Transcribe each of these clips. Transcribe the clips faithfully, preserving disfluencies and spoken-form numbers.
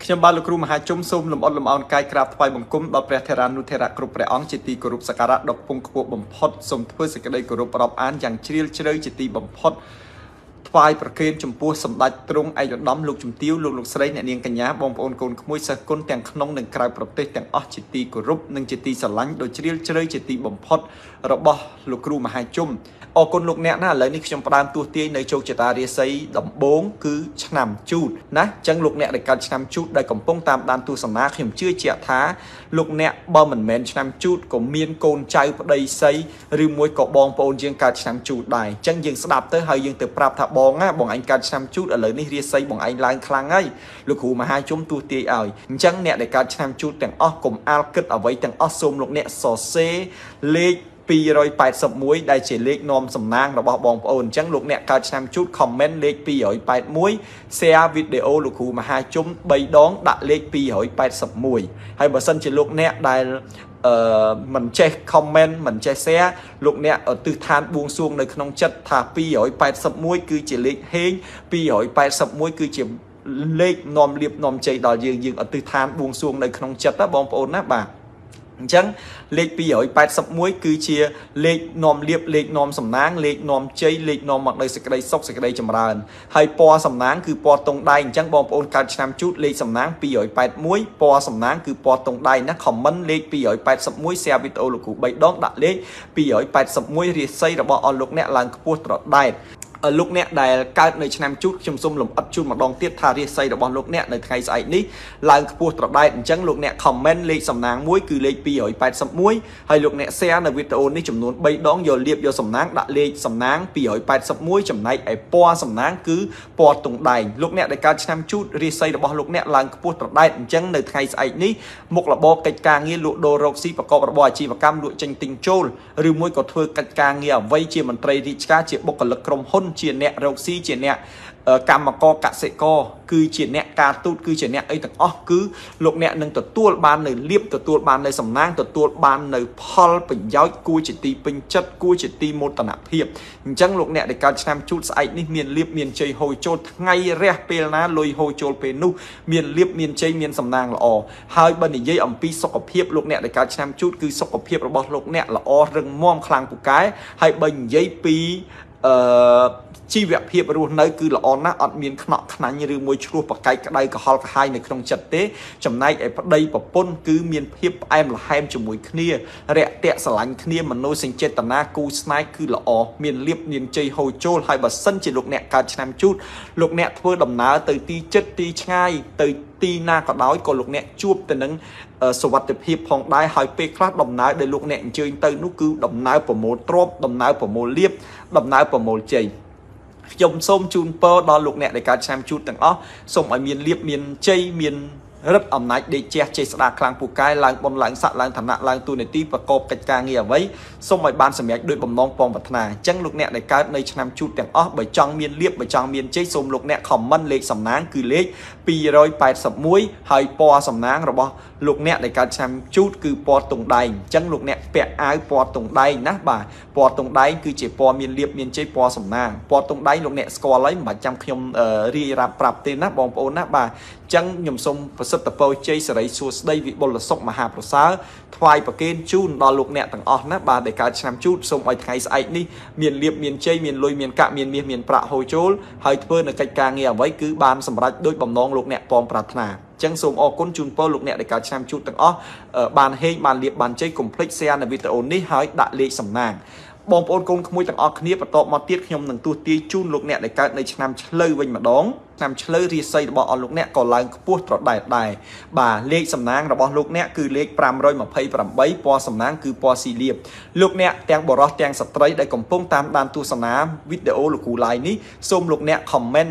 ខ្ញុំបានលោកគ្រូមហាជុំសូមលំអរលំអរកាយក្រាបថ្វាយបង្គំដល់ព្រះថេរានុថេរៈគ្រប់ព្រះអង្គជាទីគោរពសក្ការៈដ៏ពងខ្ពស់បំផុតសូមធ្វើសេចក្តីគោរពរាប់អានយ៉ាងជ្រាលជ្រៅជាទីបំផុតថ្វាយប្រគេនចំពោះសម្ដេចទ្រង់ឯកឧត្តមលោកជំទាវលោកលោកស្រីអ្នកនាងកញ្ញាបងប្អូនកូនក្មួយសិស្សគុណទាំងក្នុងនិងក្រៅប្រទេសទាំងអស់ជាទីគោរពនិងជាទីស្រឡាញ់ដ៏ជ្រាលជ្រៅជាទីបំផុតរបស់លោកគ្រូមហាជុំអរគុណលោកអ្នកណាឥឡូវនេះខ្ញុំផ្ដើមទួសទាយនៅជោគជតារាសីដំបងគឺឆ្នាំជូតណាអញ្ចឹងលោកអ្នកដែលកើតឆ្នាំជូតដែលកំពុងតាមដានទស្សនាខ្ញុំជឿជាក់ថាលោកអ្នកបើមិនមែនឆ្នាំជូតក៏មានកូនចៅប្តីស័យឬមួយក៏បងប្អូនយើងកើតឆ្នាំជូតដែរអញ្ចឹងយើងស្ដាប់ទៅហើយយើងទៅប្រាប់ថាបងណាបងឯងកើតឆ្នាំជូតឥឡូវនេះរាសីបងឯងឡើងខ្លាំងហើយលោកគ្រូមហាជុំទួសទាយឲ្យអញ្ចឹងអ្នកដែលកើតឆ្នាំជូតទាំងអស់កុំអាលគិតអ្វីទាំងអស់សូមលោកអ្នកសរសេរលេខពីររយแปดสิบเอ็ดដែលជាលេខនាំសំណាងរបស់បងប្អូនអញ្ចឹងលោកអ្នកកើតឆ្នាំជូត comment លេខពីររយแปดสิบเอ็ด share វីដេអូលោកគ្រូមហាជុំបីដងដាក់លេខពីររយแปดสิบเอ็ดហើយបើសិនជាលោកអ្នកដែលអឺមិនចេះ comment មិនចេះ share លោកអ្នកទិដ្ឋានបួងសួងនៅក្នុងចិត្តថាពីររយแปดสิบเอ็ดគឺជាលេខហេងពីររយแปดสิบเอ็ดគឺជាលេខនាំលៀបនាំជ័យដល់យើងយើងអទិដ្ឋានបួងសួងនៅក្នុងចិត្តណាបងប្អូនណាបាទអញ្ចឹងលេខពីររយแปดสิบเอ็ดគឺជាលេខនាំលៀបលេខនាំសំណាងលេខនាំជ័យលេខនាំមកនៅសេចក្តីសុខសេចក្តីចម្រើនហើយពណ៌សំណាងគឺពណ៌តុងដៃអញ្ចឹងបងប្អូនកើតឆ្នាំជូតលេខសំណាងពីររយแปดสิบเอ็ดពណ៌សំណាងគឺពណ៌តុងដៃណា comment លេខពីររយแปดสิบเอ็ด share វីដេអូលោកគ្រូបីដងដាក់លេខពីររយแปดสิบเอ็ดរាសីរបស់អស់លោកអ្នកឡើងខ្ពស់ត្រដែតលោកអ្នកដែលកើតនៅឆ្នាំជូតខ្ញុំសូមលំអិតជូនម្ដងទៀតថារាសីរបស់លោកអ្នកនៅថ្ងៃស្អែកនេះឡើងខ្ពស់ត្រដែតអញ្ចឹងលោកអ្នក comment លេខសំណាងមួយគឺលេខពីររយแปดสิบเอ็ดហើយលោកអ្នក share នៅវីដេអូនេះចំនួនបីដងយកលៀបយកសំណាងដាក់លេខសំណាងពីររយแปดสิบเอ็ดចំណែកឯពណ៌សំណាងគឺពណ៌តុងដែងលោកអ្នកដែលកើតឆ្នាំជូតរាសីរបស់លោកអ្នកឡើងខ្ពស់ត្រដែតអញ្ចឹងនៅថ្ងៃស្អែកនេះមុខរបរកិច្ចការងារលក់ដូររកស៊ីប្រកបរបរអាជីវកម្មលក់ចេញទិញចូលឬមួយក៏ធ្វើកិច្ចការងារអ្វីជាមន្ត្រីរាជការជាបុគ្គលិកក្រុមហ៊ុនជាអ្នករកស៊ីជាអ្នកកម្មករកសិករគឺជាអ្នកការទូតគឺជាអ្នកអីទាំងអស់គឺលោកអ្នកនឹងទទួលបាននៅលៀបទទួលបាននៅសំណាងទទួលបាននៅផលប្រយោជន៍គួរជាទីពេញចិត្តគួរជាទីមោទនភាពអញ្ចឹងលោកអ្នកដែលកើតឆ្នាំជូតស្អែកនេះមានលៀបមានជ័យហូរចូលថ្ងៃរះពេលណាលុយហូរចូលពេលនោះមានលៀបមានជ័យមានសំណាងល្អហើយបើនិយាយអំពីសុខភាពលោកអ្នកដែលកើតឆ្នាំជូតគឺសុខភាពរបស់លោកអ្នកល្អរឹងមាំខ្លាំងពូកែហើយបើនិយាយពីអឺជីវភាពរស់នៅគឺល្អណាស់អត់មានខ្នក់ខ្នាញ់ឬមួយឆ្លោះប្រកែកក្តៅក្រហល់ក្រហាយនៅក្នុងចិត្តទេចំណែកឯប្តីប្រពន្ធគឺមានភាពផ្អែមល្ហែមជាមួយគ្នារាក់ទាក់ស្រឡាញ់គ្នាមនោសញ្ចេតនាគូស្នេហ៍គឺល្អមានលៀបមានជ័យហូរចូលហើយបើសិនជាលោកអ្នកកើតឆ្នាំជូតលោកអ្នកធ្វើដំណើរទៅទីជិតទីឆ្ងាយទៅទីណាក៏ដោយក៏លោកអ្នកជួបទៅនឹងសុវត្ថិភាពផងដែរហើយពេលខ្លះដំណើរដែលលោកអ្នកអញ្ជើញទៅនោះគឺដំណើរប្រមូលទ្រព្យដំណើរប្រមូលលៀបដំណើរប្រមូលជ័យខ្ញុំសូមជូនពរដល់លោកអ្នកដែលកើតឆ្នាំជូតទាំងអស់សូមឲ្យមានលៀបមានជ័យមានរឹតអំណាចដេកជះជ័យស្ដាខ្លាំងពូកែឡើងបុណ្យឡើងស័ក្តិឡើងឋានៈឡើងទូនាទីប្រកបកិច្ចការងារអ្វីសូមឲ្យបានសម្រេចដោយបំណងពងប្រាថ្នាអញ្ចឹងលោកអ្នកដែលកើតនៅឆ្នាំជូតទាំងអស់បើចង់មានលៀបបើចង់មានជ័យសូមលោកអ្នក comment លេខសំណាងគឺលេខពីររយแปดสิบเอ็ดហើយពណ៌សំណាងរបស់លោកអ្នកដែលកើតឆ្នាំជូតគឺពណ៌តុងដែងអញ្ចឹងលោកអ្នកពាក់អាវពណ៌តុងដែងណាបាទពណ៌តុងដែងគឺជាពណ៌មានលៀបមានជ័យពណ៌សំណាងពណ៌តុងដែងលោកអ្នកស្គាល់ហើយមិនបាច់ចាំខ្ញុំរាយរាប់ប្រាប់ទេណាបងប្អូនណាបាទអញ្ចឹងខ្ញុំសូមប្រសិទ្ធពរជ័យសិរីសួស្តីវិបុលសុខមហាប្រសើរថ្វាយប្រគេនជូនដល់លោកអ្នកទាំងអស់ណាបាទដែលកើតឆ្នាំជូតសូមឲ្យថ្ងៃស្អែកនេះមានលៀបមានជ័យមានលុយមានកាក់មានមាសមានប្រាក់ហូរចូលហើយធ្វើនៅកិច្ចការងារអ្វីគឺបានសម្រេចដោយបំណងលោកអ្នកពងប្រាថ្នាចឹងសូមអរគុណជូនពរលោកអ្នកដែលកើតឆ្នាំជូតទាំងអស់បានហេងបានលៀបបានជ័យកុំភ្លេច share នៅវីដេអូនេះហើយដាក់លេខសំណាងបងប្អូនកូនក្មួយទាំងអស់គ្នាបន្តមកទៀតខ្ញុំនឹងទួសទាយជូនលោកអ្នកដែលកើតនៅឆ្នាំឆ្លូវវិញម្ដងឆ្នាំឆ្លូវរាសីរបស់អស់លោកអ្នកក៏ឡើងខ្ពស់ត្រដែតដែរបាទលេខសំណាងរបស់លោកអ្នកគឺលេខ528ពណ៌សំណាងគឺពណ៌ស៊ីលៀបលោកអ្នកទាំងបរិសុទ្ធទាំងស្ត្រីដែលកំពុងតាមដានទស្សនាវីដេអូលោកគ្រូ live នេះសូមលោកអ្នក comment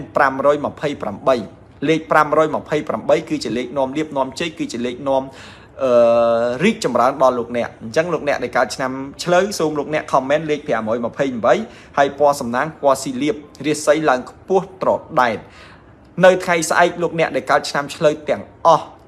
528លេខ528គឺជាលេខនាំលៀបនាំជ័យគឺជាលេខនាំអឺរីកចម្រើនដល់លោកអ្នកអញ្ចឹងលោកអ្នកដែលកើតឆ្នាំឆ្លូវសូមលោកអ្នក comment លេខ528ហើយពណ៌សំណាងពណ៌ស៊ីលៀបរាសីឡើងខ្ពស់ត្រដែតនៅថ្ងៃស្អែកលោកអ្នកដែលកើតឆ្នាំឆ្លូវទាំងអស់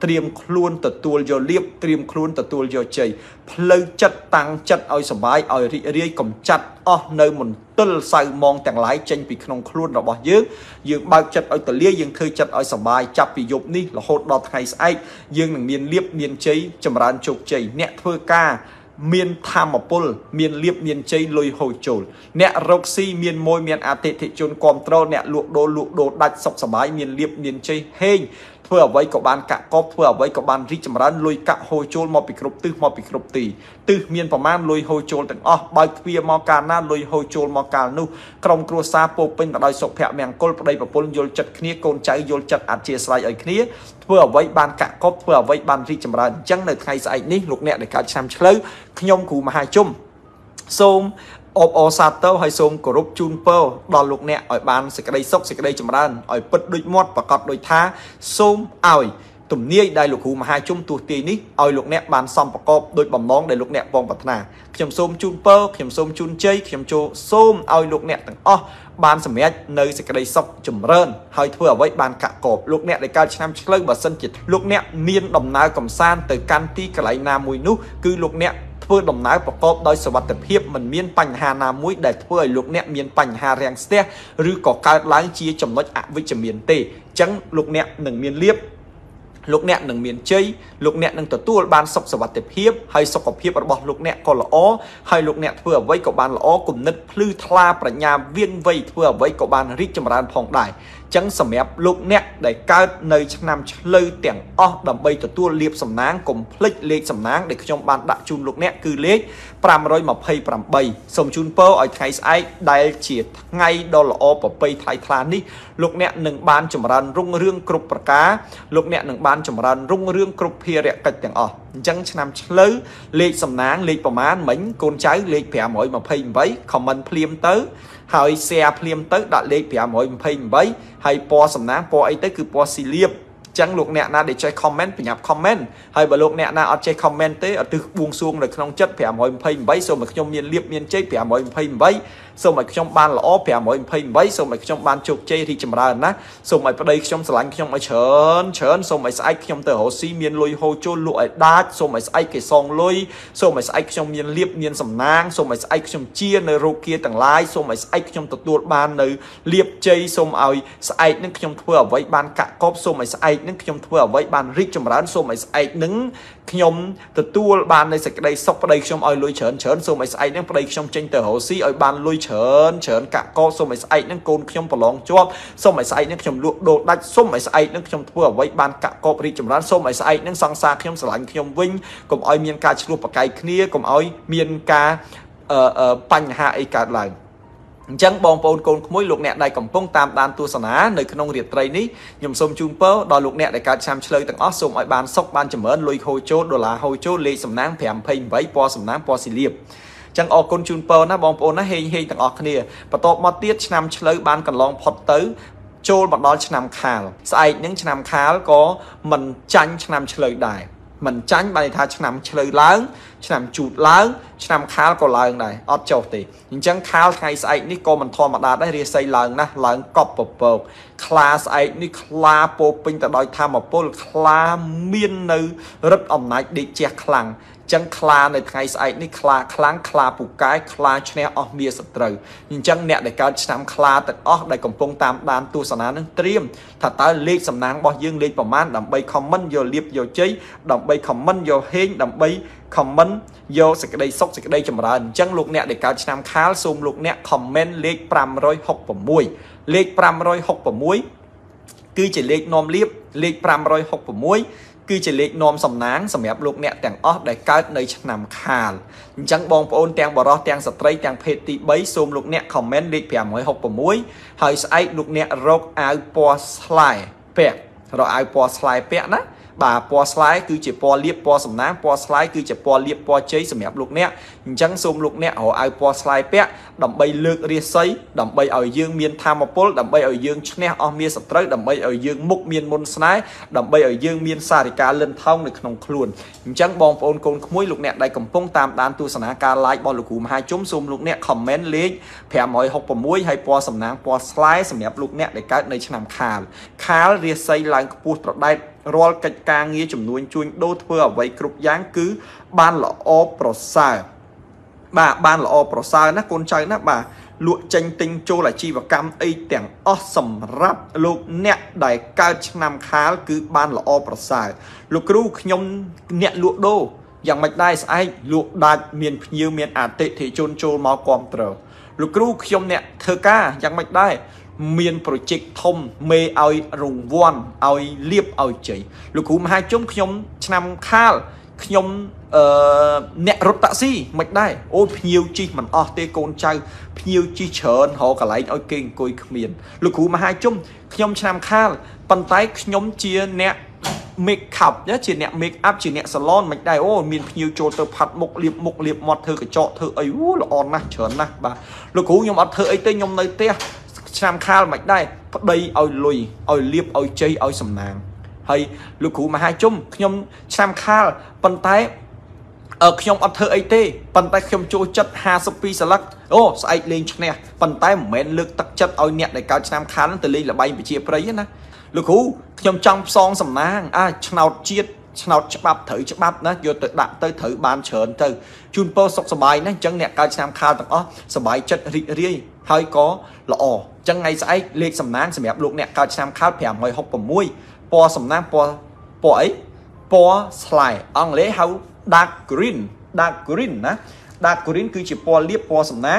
ត្រៀមខ្លួនទទួលយកលៀបត្រៀមខ្លួនទទួលយកជ័យផ្លូវចិត្តតាំងចិត្តឲ្យសบายឲ្យរីករាយកំចាត់អស់នៅមន្ទិលសៅមងទាំងឡាយចេញពីក្នុងខ្លួនរបស់យើងយើងបើកចិត្តឲ្យទលាយើងធ្វើចិត្តឲ្យសบายចាប់ពីយប់នេះរហូតដល់ថ្ងៃស្អែកយើងនឹងមានលៀបមានជ័យចម្រើនជោគជ័យអ្នកធ្វើការមានធម្មពលមានលៀបមានជ័យលុយហូរចូលអ្នករកស៊ីមានមួយមានអតិថិជនគ្រប់គ្រងអ្នកលក់ដូរលក់ដូរដាច់សុខសบายមានលៀបមានជ័យហេងធ្វើអ្វីក៏បានកាក់កបធ្វើអ្វីក៏បានរីកចម្រើនលុយកាក់ហូរចូលមកពីគ្រប់ទិសមកពីគ្រប់ទីទិសមានប្រមាណលុយហូរចូលទាំងអស់បើកទ្វារមកកាលណាលុយហូរចូលមកកាលនោះក្រុមគ្រួសារពោពេញទៅដោយសុភមង្គលប្តីប្រពន្ធយល់ចិត្តគ្នាកូនចៅយល់ចិត្តអធិស្ឋានឲ្យគ្នាធ្វើអ្វីបានកាក់កបធ្វើអ្វីបានរីកចម្រើនអញ្ចឹងនៅថ្ងៃស្អែកនេះលោកអ្នកដែលកើតឆ្នាំឆ្លូវខ្ញុំគ្រូមហាជុំសូមអបអរសាទរហើយសូមគោរពជូនពរដល់លោកអ្នកឲ្យបានសេចក្តីសុខសេចក្តីចម្រើនឲ្យពិតដូចមាត់ប្រកបដូចថាសូមឲ្យទំនាយដែលលោកគ្រូមហាជុំទស្សទាយនេះឲ្យលោកអ្នកបានសំប្រកបដោយបំណងដែលលោកអ្នកបងប្រាថ្នាខ្ញុំសូមជូនពរខ្ញុំសូមជូនជ័យខ្ញុំចូលសូមឲ្យលោកអ្នកទាំងអស់បានសម្រេចនៅសេចក្តីសុខចម្រើនហើយធ្វើអ្វីបានកាក់កបលោកអ្នកដែលកើតឆ្នាំឆ្លូវបើសិនជាលោកអ្នកមានដំណើរកំសាន្តទៅកាន់ទីកន្លែងណាមួយនោះគឺលោកអ្នកធ្វើដំណើរប្រកបដោយសុវត្ថិភាពមិនមានបញ្ហាណាមួយដែលធ្វើឲ្យលោកអ្នកមានបញ្ហារាំងស្ទះឬក៏កើតឡើងជាចំណុចអវិជ្ជមានទេអញ្ចឹងលោកអ្នកនឹងមានលៀបលោកអ្នកនឹងមានជ័យលោកអ្នកនឹងទទួលបានសុខសុវត្ថិភាពហើយសុខភាពរបស់លោកអ្នកក៏ល្អហើយលោកអ្នកធ្វើអ្វីក៏បានល្អគំនិតភ្លឺថ្លាប្រាជ្ញាវាងវៃធ្វើអ្វីក៏បានរីកចម្រើនផងដែរចឹងសម្រាប់លោកអ្នកដែលកើតនៅឆ្នាំឆ្លូវទាំងអស់ដើម្បីទទួលលាភសំណាងកុំភ្លេចលេខសំណាងដែលខ្ញុំបានដាក់ជូនលោកអ្នកគឺលេខប្រាំរយម្ភៃប្រាំបីសូមជូនពរឲ្យថ្ងៃស្អែកដែលជាថ្ងៃដ៏ល្អប្រពៃថ្លៃថ្លានេះលោកអ្នកនឹងបានចម្រើនរុងរឿងគ្រប់ប្រការលោកអ្នកនឹងបានចម្រើនរុងរឿងគ្រប់ភារកិច្ចទាំងអស់អញ្ចឹងឆ្នាំឆ្លូវលេខសំណាងលេខប្រមាណមិញកូនចៅលេខប្រាំរយម្ភៃប្រាំបី comment ភ្លាមទៅហើយ share ភ្លាមទៅដាក់លេខប្រាំរយម្ភៃប្រាំបីហើយពណ៌សំណាងពណ៌អីទៅគឺពណ៌ស៊ីលៀបចឹងលោកអ្នកណាដែលចេះ comment បញ្ញាប់ comment ហើយបើលោកអ្នកណាអត់ចេះ comment ទេអត់ទិះបួងសួងនៅក្នុងចិត្តប្រាំរយម្ភៃប្រាំបីសូមឲ្យខ្ញុំមានលៀបមានជ័យប្រាំរយម្ភៃប្រាំបីសូមឲ្យខ្ញុំបានល្អប្រាំរយម្ភៃប្រាំបីសូមឲ្យខ្ញុំបានជោគជ័យរីកចម្រើនណាសូមឲ្យប្តីខ្ញុំស្រឡាញ់ខ្ញុំឲ្យច្រើនច្រើនសូមឲ្យស្អែកខ្ញុំទៅរកស៊ីមានលុយហូរចូលលក់ឲ្យដាច់សូមឲ្យស្អែកគេសងលុយសូមឲ្យស្អែកខ្ញុំមានលៀបមានសំណាងសូមឲ្យស្អែកខ្ញុំជានៅរោគាទាំងឡាយសូមឲ្យស្អែកខ្ញុំទទួលបាននៅលៀបជ័យសូមឲ្យស្អែកនឹងខ្ញុំធ្វើអ្វីបានកាក់កបសូមឲ្យស្អែកនឹងខ្ញុំធ្វើអ្វីបានរីកចម្រើនសូមឲ្យស្អែកនឹងខ្ញុំទទួលបាននៅសេចក្តីសុខប្តីខ្ញុំឲ្យលុយច្រើនច្រើនសូមឲ្យស្អែកនឹងប្តីខ្ញុំចេញទៅរកស៊ីឲ្យបានលុយច្រើនច្រើនកាក់កបសូមឲ្យស្អែកនឹងកូនខ្ញុំប្រឡងជាប់សូមឲ្យស្អែកនឹងខ្ញុំលក់ដូរដាច់សូមឲ្យស្អែកនឹងខ្ញុំធ្វើអ្វីបានកាក់កបរីកចម្រើនសូមឲ្យស្អែកនឹងសង្សារខ្ញុំស្រឡាញ់ខ្ញុំវិញកុំឲ្យមានការឆ្លោះប្រកែកគ្នាកុំឲ្យមានការបញ្ហាអីកើតឡើងអញ្ចឹងបងប្អូនកូនក្មួយលោកអ្នកដែលកំពុងតាមដានទស្សនានៅក្នុងរាត្រីនេះខ្ញុំសូមជូនពរដល់លោកអ្នកដែលកើតឆ្នាំឆ្លូវទាំងអស់សូមឲ្យបានសុខបានចម្រើនលុយហូរចូលដុល្លារហូរចូលលេខសំណាងប្រាំប្រាំបីពណ៌សំណាងពណ៌ស៊ីលៀបចឹងអរគុណជូនពរណាបងប្អូនណាហេងហេងទាំងអស់គ្នាបន្ទាប់មកទៀតឆ្នាំឆ្លូវបានកន្លងផុតទៅចូលមកដល់ឆ្នាំខាលស្អែកនឹងឆ្នាំខាលក៏មិនចាញ់ឆ្នាំឆ្លូវដែរមិនចាញ់បានថាឆ្នាំឆ្លូវឡើងឆ្នាំជូតឡើងឆ្នាំខាលក៏ឡើងដែរអត់ចុះទេអញ្ចឹងខាលថ្ងៃស្អែកនេះក៏មិនធម្មតាដែររាសីឡើងណាស់ឡើងកប់ពពកខ្លាស្អែកនេះខ្លាពោពេញទៅដោយធម្មពលខ្លាមាននៅរិទ្ធអំណាចដេកជះខ្លាំងចឹងខ្លានៅថ្ងៃស្អែកនេះខ្លាខ្លាំងខ្លាពូកែខ្លាឈ្នះអស់មាសត្រូវអញ្ចឹងអ្នកដែលកើតឆ្នាំខ្លាទាំងអស់ដែលកំពុងតាមដានទស្សនានឹងត្រៀមថាតើលេខសំណាងរបស់យើងលេខប្រមាណដើម្បី comment យកលៀបយកជ័យដើម្បី comment យកហេងដើម្បី comment យកសេចក្តីសុខសេចក្តីចម្រើនអញ្ចឹងលោកអ្នកដែលកើតឆ្នាំខាលសូមលោកអ្នក comment លេខប្រាំរយហុកប្រាំមួយលេខប្រាំរយហុកប្រាំមួយគឺជាលេខនាំលៀបលេខប្រាំរយហុកប្រាំមួយគឺជាលេខនាំសំណាងសម្រាប់លោកអ្នកទាំងអស់ដែលកើតនៅឆ្នាំខាលអញ្ចឹងបងប្អូនទាំងបរិសទាំងស្ត្រីទាំងភេទទីបីសូមលោកអ្នក comment លេខប្រាំរយហុកប្រាំមួយហើយស្អែកលោកអ្នករកអាវពណ៌ស្លែពាក់រកអាវពណ៌ស្លែពាក់ណាបាទពណ៌ស្លែគឺជាពណ៌លៀបពណ៌សំណាងពណ៌ស្លែគឺជាពណ៌លៀបពណ៌ជ័យសម្រាប់លោកអ្នកអញ្ចឹងសូមលោកអ្នករកអាវពណ៌ស្លែពាក់ដើម្បីលើករាសីដើម្បីឲ្យយើងមានធម៌ពលដើម្បីឲ្យយើងឈ្នះអស់មាសត្រូវដើម្បីឲ្យយើងមុខមានមុនស្នេហ៍ដើម្បីឲ្យយើងមានសារិកាលិនថោងនៅក្នុងខ្លួនអញ្ចឹងបងប្អូនកូនក្មួយលោកអ្នកដែលកំពុងតាមដានទស្សនាការ live របស់លោកគ្រូមហាជុំសូមលោកអ្នក comment លេខប្រាំរយហុកប្រាំមួយហើយពណ៌សំណាងពណ៌ស្លែសម្រាប់លោកអ្នកដែលកើតនៅឆ្នាំខាលខាលរាសីឡើងខ្ពស់ប្រដែតរាល់កិច្ចការងារចំនួនជួញដូរធ្វើអ្វីគ្រប់យ៉ាងគឺបានល្អប្រសើរបាទបានល្អប្រសើរណាកូនចៅណាបាទលក់ចេញទិញចូលអាជីវកម្មអីទាំងអស់សម្រាប់លោកអ្នកដែលកើតឆ្នាំខាលគឺបានល្អប្រសើរលោកគ្រូខ្ញុំអ្នកលក់ដូរយ៉ាងមិនដែរស្អែកលក់ដាច់មានភ្ញៀវមានអតិថិជនចូលមកគ្រប់ត្រលោកគ្រូខ្ញុំអ្នកធ្វើការយ៉ាងមិនដែរមានប្រូជិកធំមេឲ្យរង្វាន់ឲ្យលៀបឲ្យជ័យលោកគ្រូមហាជុំខ្ញុំឆ្នាំខាលខ្ញុំអឺអ្នករត់តាក់ស៊ីមិនដែរអូយភ្ញៀវជិះមិនអស់ទេកូនចៅភ្ញៀវជិះច្រើនរកកន្លែងឲ្យគេអង្គុយគ្មានលោកគ្រូមហាជុំខ្ញុំឆ្នាំខាលប៉ុន្តែខ្ញុំជាអ្នក make up ជាអ្នក make up ជាអ្នក salon មិនដែរអូមានភ្ញៀវចូលទៅផាត់មុខលាបមុខលាបមាត់ធ្វើកញ្ចក់ធ្វើអីអូល្អណាស់ច្រើនណាស់បាទលោកគ្រូខ្ញុំអត់ធ្វើអីទេខ្ញុំនៅផ្ទះឆ្នាំខាលមិនដែរប្តីឲ្យលុយឲ្យលាបឲ្យជ័យឲ្យសំណាងហើយលោកគ្រូមហាជុំខ្ញុំឆ្នាំខាលប៉ុន្តែអឺខ្ញុំអត់ធ្វើអីទេប៉ុន្តែខ្ញុំចូលចិត្តห้าสิบពីរស្លឹកអូស្អែកលេងឈ្នះប៉ុន្តែមិនមែនលើកទឹកចិត្តឲ្យអ្នកដែលកើតឆ្នាំខាលទៅលេងល្បែងប្រជាប្រិយណាលោកគ្រូខ្ញុំចង់ផ្សងសំណាងអាឆ្នោតជាតិឆ្នោតច្បាប់ត្រូវច្បាប់ណាយកទៅដាក់ទៅត្រូវបានច្រើនទៅជូនពរសុខសប្បាយណាអញ្ចឹងអ្នកកើតឆ្នាំខាលទាំងអស់សប្បាយចិត្តរីករាយហើយក៏ល្អអញ្ចឹងថ្ងៃស្អែកលេខសំណាងសម្រាប់លោកអ្នកកើតឆ្នាំខាលfive hundred sixty-sixពណ៌សំណាងពណ៌ពណ៌អីពណ៌ស្លាយអង់គ្លេសហៅ dark green dark green ណា dark green គឺជាពណ៌លាបពណ៌សំណាង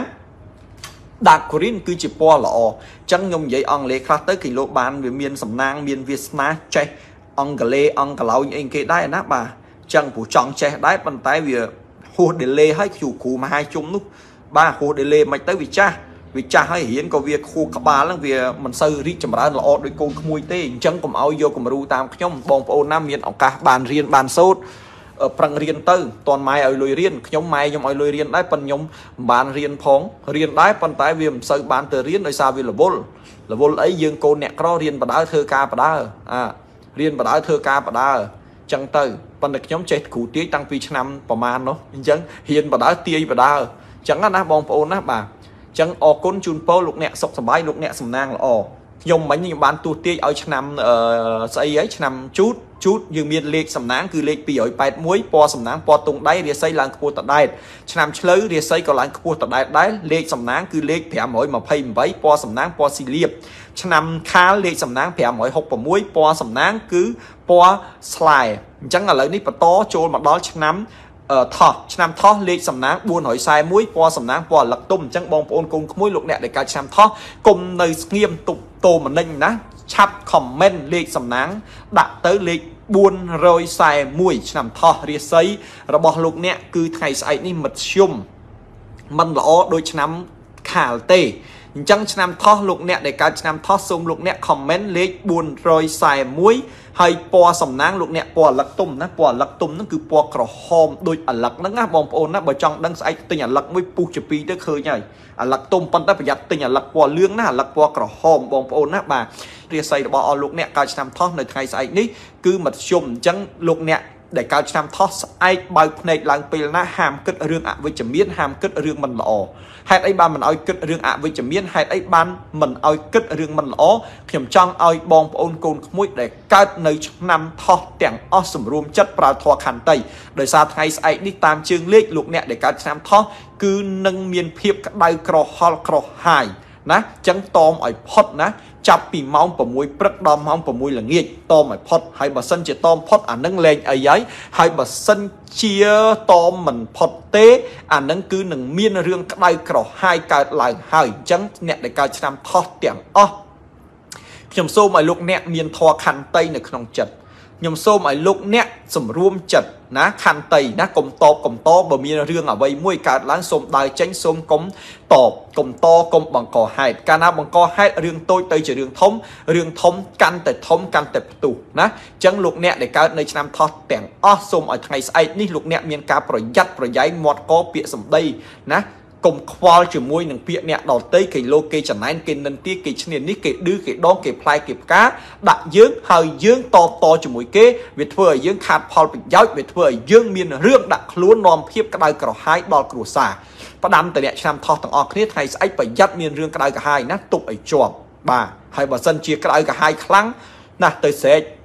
dark green គឺជាពណ៌ល្អអញ្ចឹងខ្ញុំនិយាយអង់គ្លេសខ្លះទៅគេលោកបានវាមានសំណាងមានវាសនាចេះអង់គ្លេសអង់ក្លោញអីគេដែរណាបាទអញ្ចឹងព្រោះចង់ចេះដែរប៉ុន្តែវាហួស delay ឲ្យគ្រូគ្រូមហាជុំនោះបាទហួស delay មិនទៅវាចាស់វាចាស់ហើយរៀនក៏វាខួរក្បាលហ្នឹងវាមិនសូវរីកចម្រើនល្អដូចកូនក្មួយទេអញ្ចឹងកុំឲ្យយកគំរូតាមខ្ញុំបងប្អូនណាមានឱកាសបានរៀនបានសូត្រប្រឹងរៀនទៅតនម៉ែឲ្យលុយរៀនខ្ញុំម៉ែខ្ញុំឲ្យលុយរៀនដែរប៉ុន្តែខ្ញុំមិនបានរៀនផងរៀនដែរប៉ុន្តែវាមិនសូវបានទៅរៀនដោយសារវារវល់រវល់អីយើងកូនអ្នកក្ររៀនបដើធ្វើការបដើអារៀនបដើធ្វើការបដើអញ្ចឹងទៅប៉ុន្តែខ្ញុំចេះគ្រូទាយតាំងពីឆ្នាំប្រហែលនោះអញ្ចឹងរៀនបដើទាយបដើអញ្ចឹងណាបងប្អូនណាបាទអញ្ចឹងអរគុណជូនពរលោកអ្នកសុខសប្បាយលោកអ្នកសំណាងល្អខ្ញុំមិញខ្ញុំបានទូទាយឲ្យឆ្នាំអឺស្អីហើយឆ្នាំជូតជូតយើងមានលេខសំណាងគឺលេខtwo eighty-oneពណ៌សំណាងពណ៌តុងដៃរាសីឡើងខ្ពស់តដែតឆ្នាំឆ្លូវរាសីក៏ឡើងខ្ពស់តដែតដែរលេខសំណាងគឺលេខfive twenty-eightពណ៌សំណាងពណ៌ស៊ីលៀបឆ្នាំខាលលេខសំណាងfive sixty-sixពណ៌សំណាងគឺពណ៌ស្លែអញ្ចឹងឥឡូវនេះបន្តចូលមកដល់ឆ្នាំថោះឆ្នាំថោះលេខសំណាងfour forty-oneពណ៌សំណាងពណ៌លឹកទុំអញ្ចឹងបងប្អូនកូនក្មួយលោកអ្នកដែលកើតឆ្នាំថោះកុំនៅស្ងៀមទប់តោមនិញណាឆាប់ comment លេខសំណាងដាក់ទៅលេខfour forty-oneឆ្នាំថោះរាសីរបស់លោកអ្នកគឺថ្ងៃស្អែកនេះមធ្យមមិនល្អដូចឆ្នាំខាលទេអញ្ចឹងឆ្នាំថោះលោកអ្នកដែលកើតឆ្នាំថោះសូមលោកអ្នក comment លេខfour forty-oneហើយពណ៌សំណាងលោកអ្នកពណ៌អាលឹកទុំណាពណ៌អាលឹកទុំហ្នឹងគឺពណ៌ក្រហមដូចអាលឹកហ្នឹងណាបងប្អូនណាបើចង់ដឹងស្អែកទិញអាលឹកមួយពុះជាពីរទៅឃើញហើយអាលឹកទុំប៉ុន្តែប្រយ័ត្នទិញអាលឹកពណ៌លឿងណាអាលឹកពណ៌ក្រហមបងប្អូនណាបាទរាសីរបស់អស់លោកអ្នកកើតឆ្នាំថោះនៅថ្ងៃស្អែកនេះគឺមធ្យមអញ្ចឹងលោកអ្នកដែលកើតឆ្នាំថោះស្អែកបើកភ្នែកឡើងពេលណាហាមគិតរឿងអវិជ្ជមានហាមគិតរឿងមិនល្អហេតុអីបានមិនឲ្យគិតរឿងអវិជ្ជមានហេតុអីបានមិនឲ្យគិតរឿងមិនល្អខ្ញុំចង់ឲ្យបងប្អូនកូនក្មួយដែលកើតនៅឆ្នាំថោះទាំងអស់សម្រួមចិត្តប្រើធម៌ខន្តីដោយសារថ្ងៃស្អែកនេះតាមជើងលេខលោកអ្នកដែលកើតឆ្នាំថោះគឺនឹងមានភាពក្តៅក្រហល់ក្រហាយណាអញ្ចឹងតមឲ្យផុតណាចាប់ពីម៉ោងsixព្រឹកដល់ម៉ោងsixល្ងាចតមឲ្យផុតហើយបើសិនជាតមផុតអានឹងលែងអីហើយហើយបើសិនជាតមមិនផុតទេអានឹងគឺនឹងមានរឿងក្តៅក្រហាយកើតឡើងហើយអញ្ចឹងអ្នកដែលកើតឆ្នាំថោះទាំងអស់ខ្ញុំសូមឲ្យលោកអ្នកមានធម៌ខន្តីនៅក្នុងចិត្តខ្ញុំសូមឲ្យលោកអ្នកសម្រួមចិត្តណាខន្តីណាកុំតបកុំតបបើមានរឿងអ្វីមួយកើតឡើងសូមដើរចេញសូមកុំតបកុំតកុំបង្កហេតុកាលណាបង្កហេតុរឿងតូចទៅជារឿងធំរឿងធំកាន់តែធំកាន់តែផ្ទុះណាអញ្ចឹងលោកអ្នកដែលកើតនៅឆ្នាំថោះទាំងអស់សូមឲ្យថ្ងៃស្អែកនេះលោកអ្នកមានការប្រយ័ត្នប្រយែងមាត់កពាក្យសម្ដីណាកុំខ្វល់ជាមួយនឹងពាក្យអ្នកដទៃគេលោកគេចំណែនគេនិន្ទាគេឈ្នានេះគេឌឺគេដងគេផ្លែគេផ្កាដាក់យើងហើយយើងតតជាមួយគេវាធ្វើឲ្យយើងខាតផលប្រយោជន៍វាធ្វើឲ្យយើងមានរឿងដាក់ខ្លួននាំភាពក្តៅក្រហាយដល់គ្រួសារផ្ដាំតអ្នកឆ្នាំថោះទាំងអស់គ្នាថ្ងៃស្អែកប្រយ័ត្នមានរឿងក្តៅក្រហាយណាទុកឲ្យជាប់បាទហើយបើសិនជាក្តៅក្រហាយខ្លាំងណាស់ទៅស្រែក